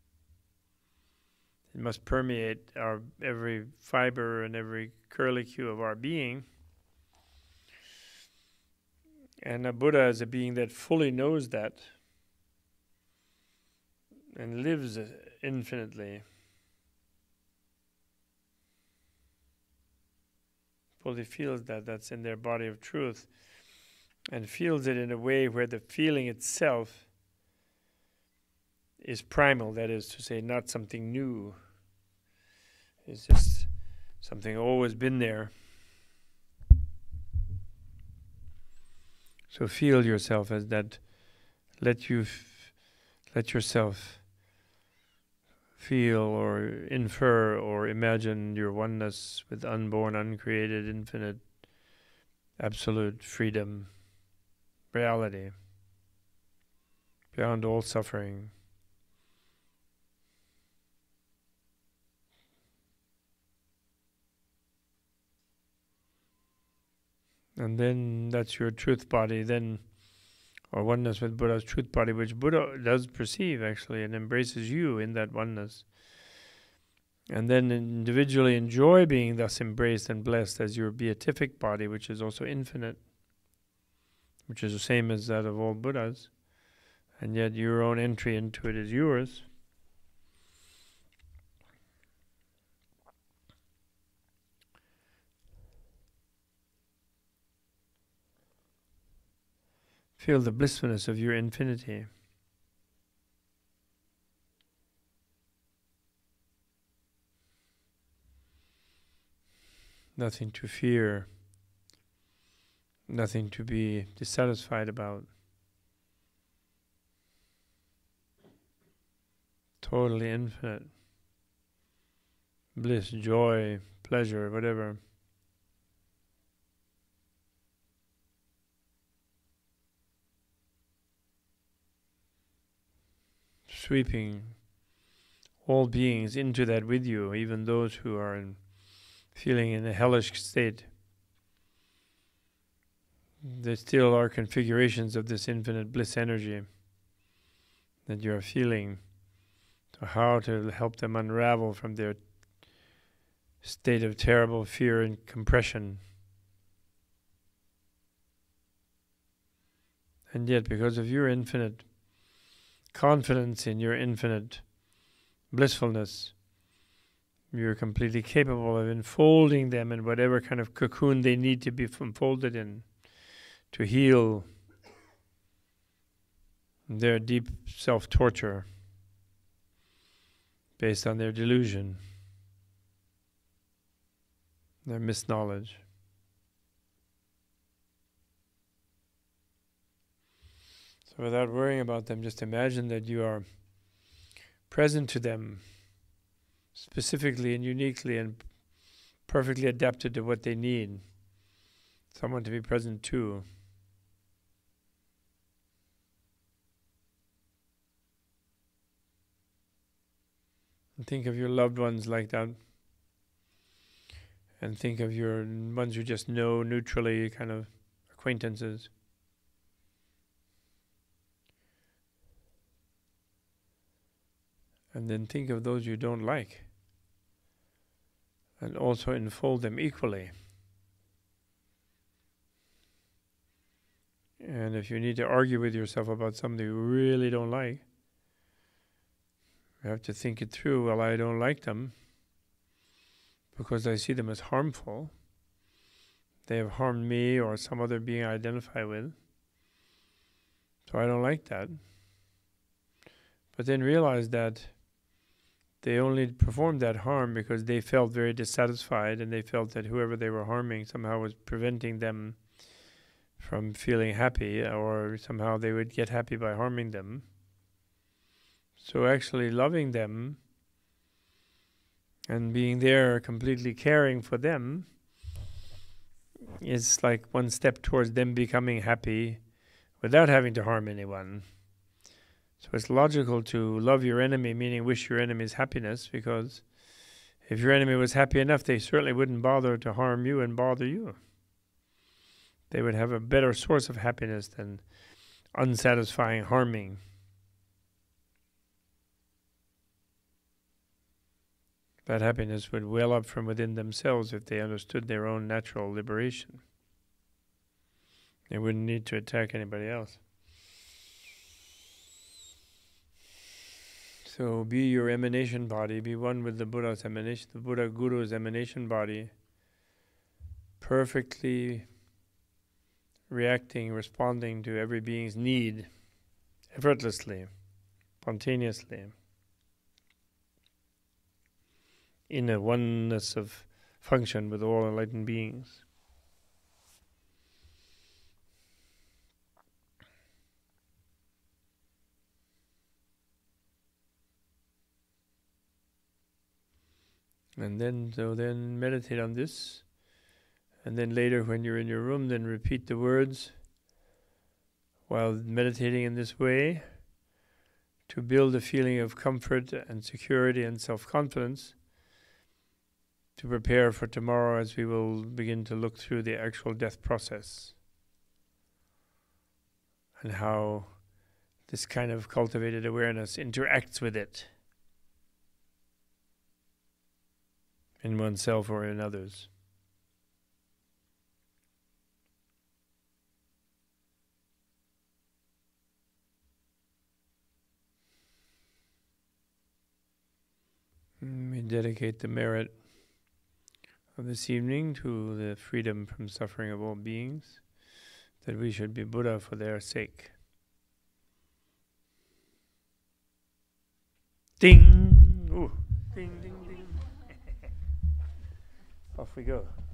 It must permeate our every fiber and every curlicue of our being. And a Buddha is a being that fully knows that and lives infinitely, fully feels that, that's in their body of truth, and feels it in a way where the feeling itself is primal, that is to say, not something new. It's just something always been there. So feel yourself as that. Let you, f- let yourself feel or infer or imagine your oneness with unborn, uncreated, infinite, absolute freedom, reality, beyond all suffering. And then that's your truth body, then, or oneness with Buddha's truth body, which Buddha does perceive actually and embraces you in that oneness. And then individually enjoy being thus embraced and blessed as your beatific body, which is also infinite, which is the same as that of all Buddhas, and yet your own entry into it is yours. Feel the blissfulness of your infinity. Nothing to fear, nothing to be dissatisfied about. Totally infinite. Bliss, joy, pleasure, whatever. Sweeping all beings into that with you, even those who are in feeling in a hellish state. There still are configurations of this infinite bliss energy that you are feeling. So how to help them unravel from their state of terrible fear and compression. And yet, because of your infinite confidence in your infinite blissfulness, you're completely capable of enfolding them in whatever kind of cocoon they need to be enfolded in to heal their deep self-torture based on their delusion, their misknowledge. So without worrying about them, just imagine that you are present to them specifically and uniquely and perfectly adapted to what they need. Someone to be present to. And think of your loved ones like that. And think of your ones you just know neutrally, kind of acquaintances. And then think of those you don't like. And also enfold them equally. And if you need to argue with yourself about something you really don't like, you have to think it through. Well, I don't like them because I see them as harmful. They have harmed me or some other being I identify with. So I don't like that. But then realize that they only performed that harm because they felt very dissatisfied, and they felt that whoever they were harming somehow was preventing them from feeling happy, or somehow they would get happy by harming them. So actually loving them and being there, completely caring for them, is like one step towards them becoming happy without having to harm anyone. So it's logical to love your enemy, meaning wish your enemy's happiness, because if your enemy was happy enough, they certainly wouldn't bother to harm you and bother you. They would have a better source of happiness than unsatisfying harming. That happiness would well up from within themselves if they understood their own natural liberation. They wouldn't need to attack anybody else. So be your emanation body, be one with the Buddha's emanation, the Buddha Guru's emanation body, perfectly reacting, responding to every being's need, effortlessly, spontaneously, in a oneness of function with all enlightened beings. And then, so then meditate on this. And then later when you're in your room, then repeat the words while meditating in this way to build a feeling of comfort and security and self-confidence to prepare for tomorrow as we will begin to look through the actual death process and how this kind of cultivated awareness interacts with it in oneself or in others. We dedicate the merit of this evening to the freedom from suffering of all beings, that we should be Buddha for their sake. Ding! Ooh. Ding, ding, ding. Off we go.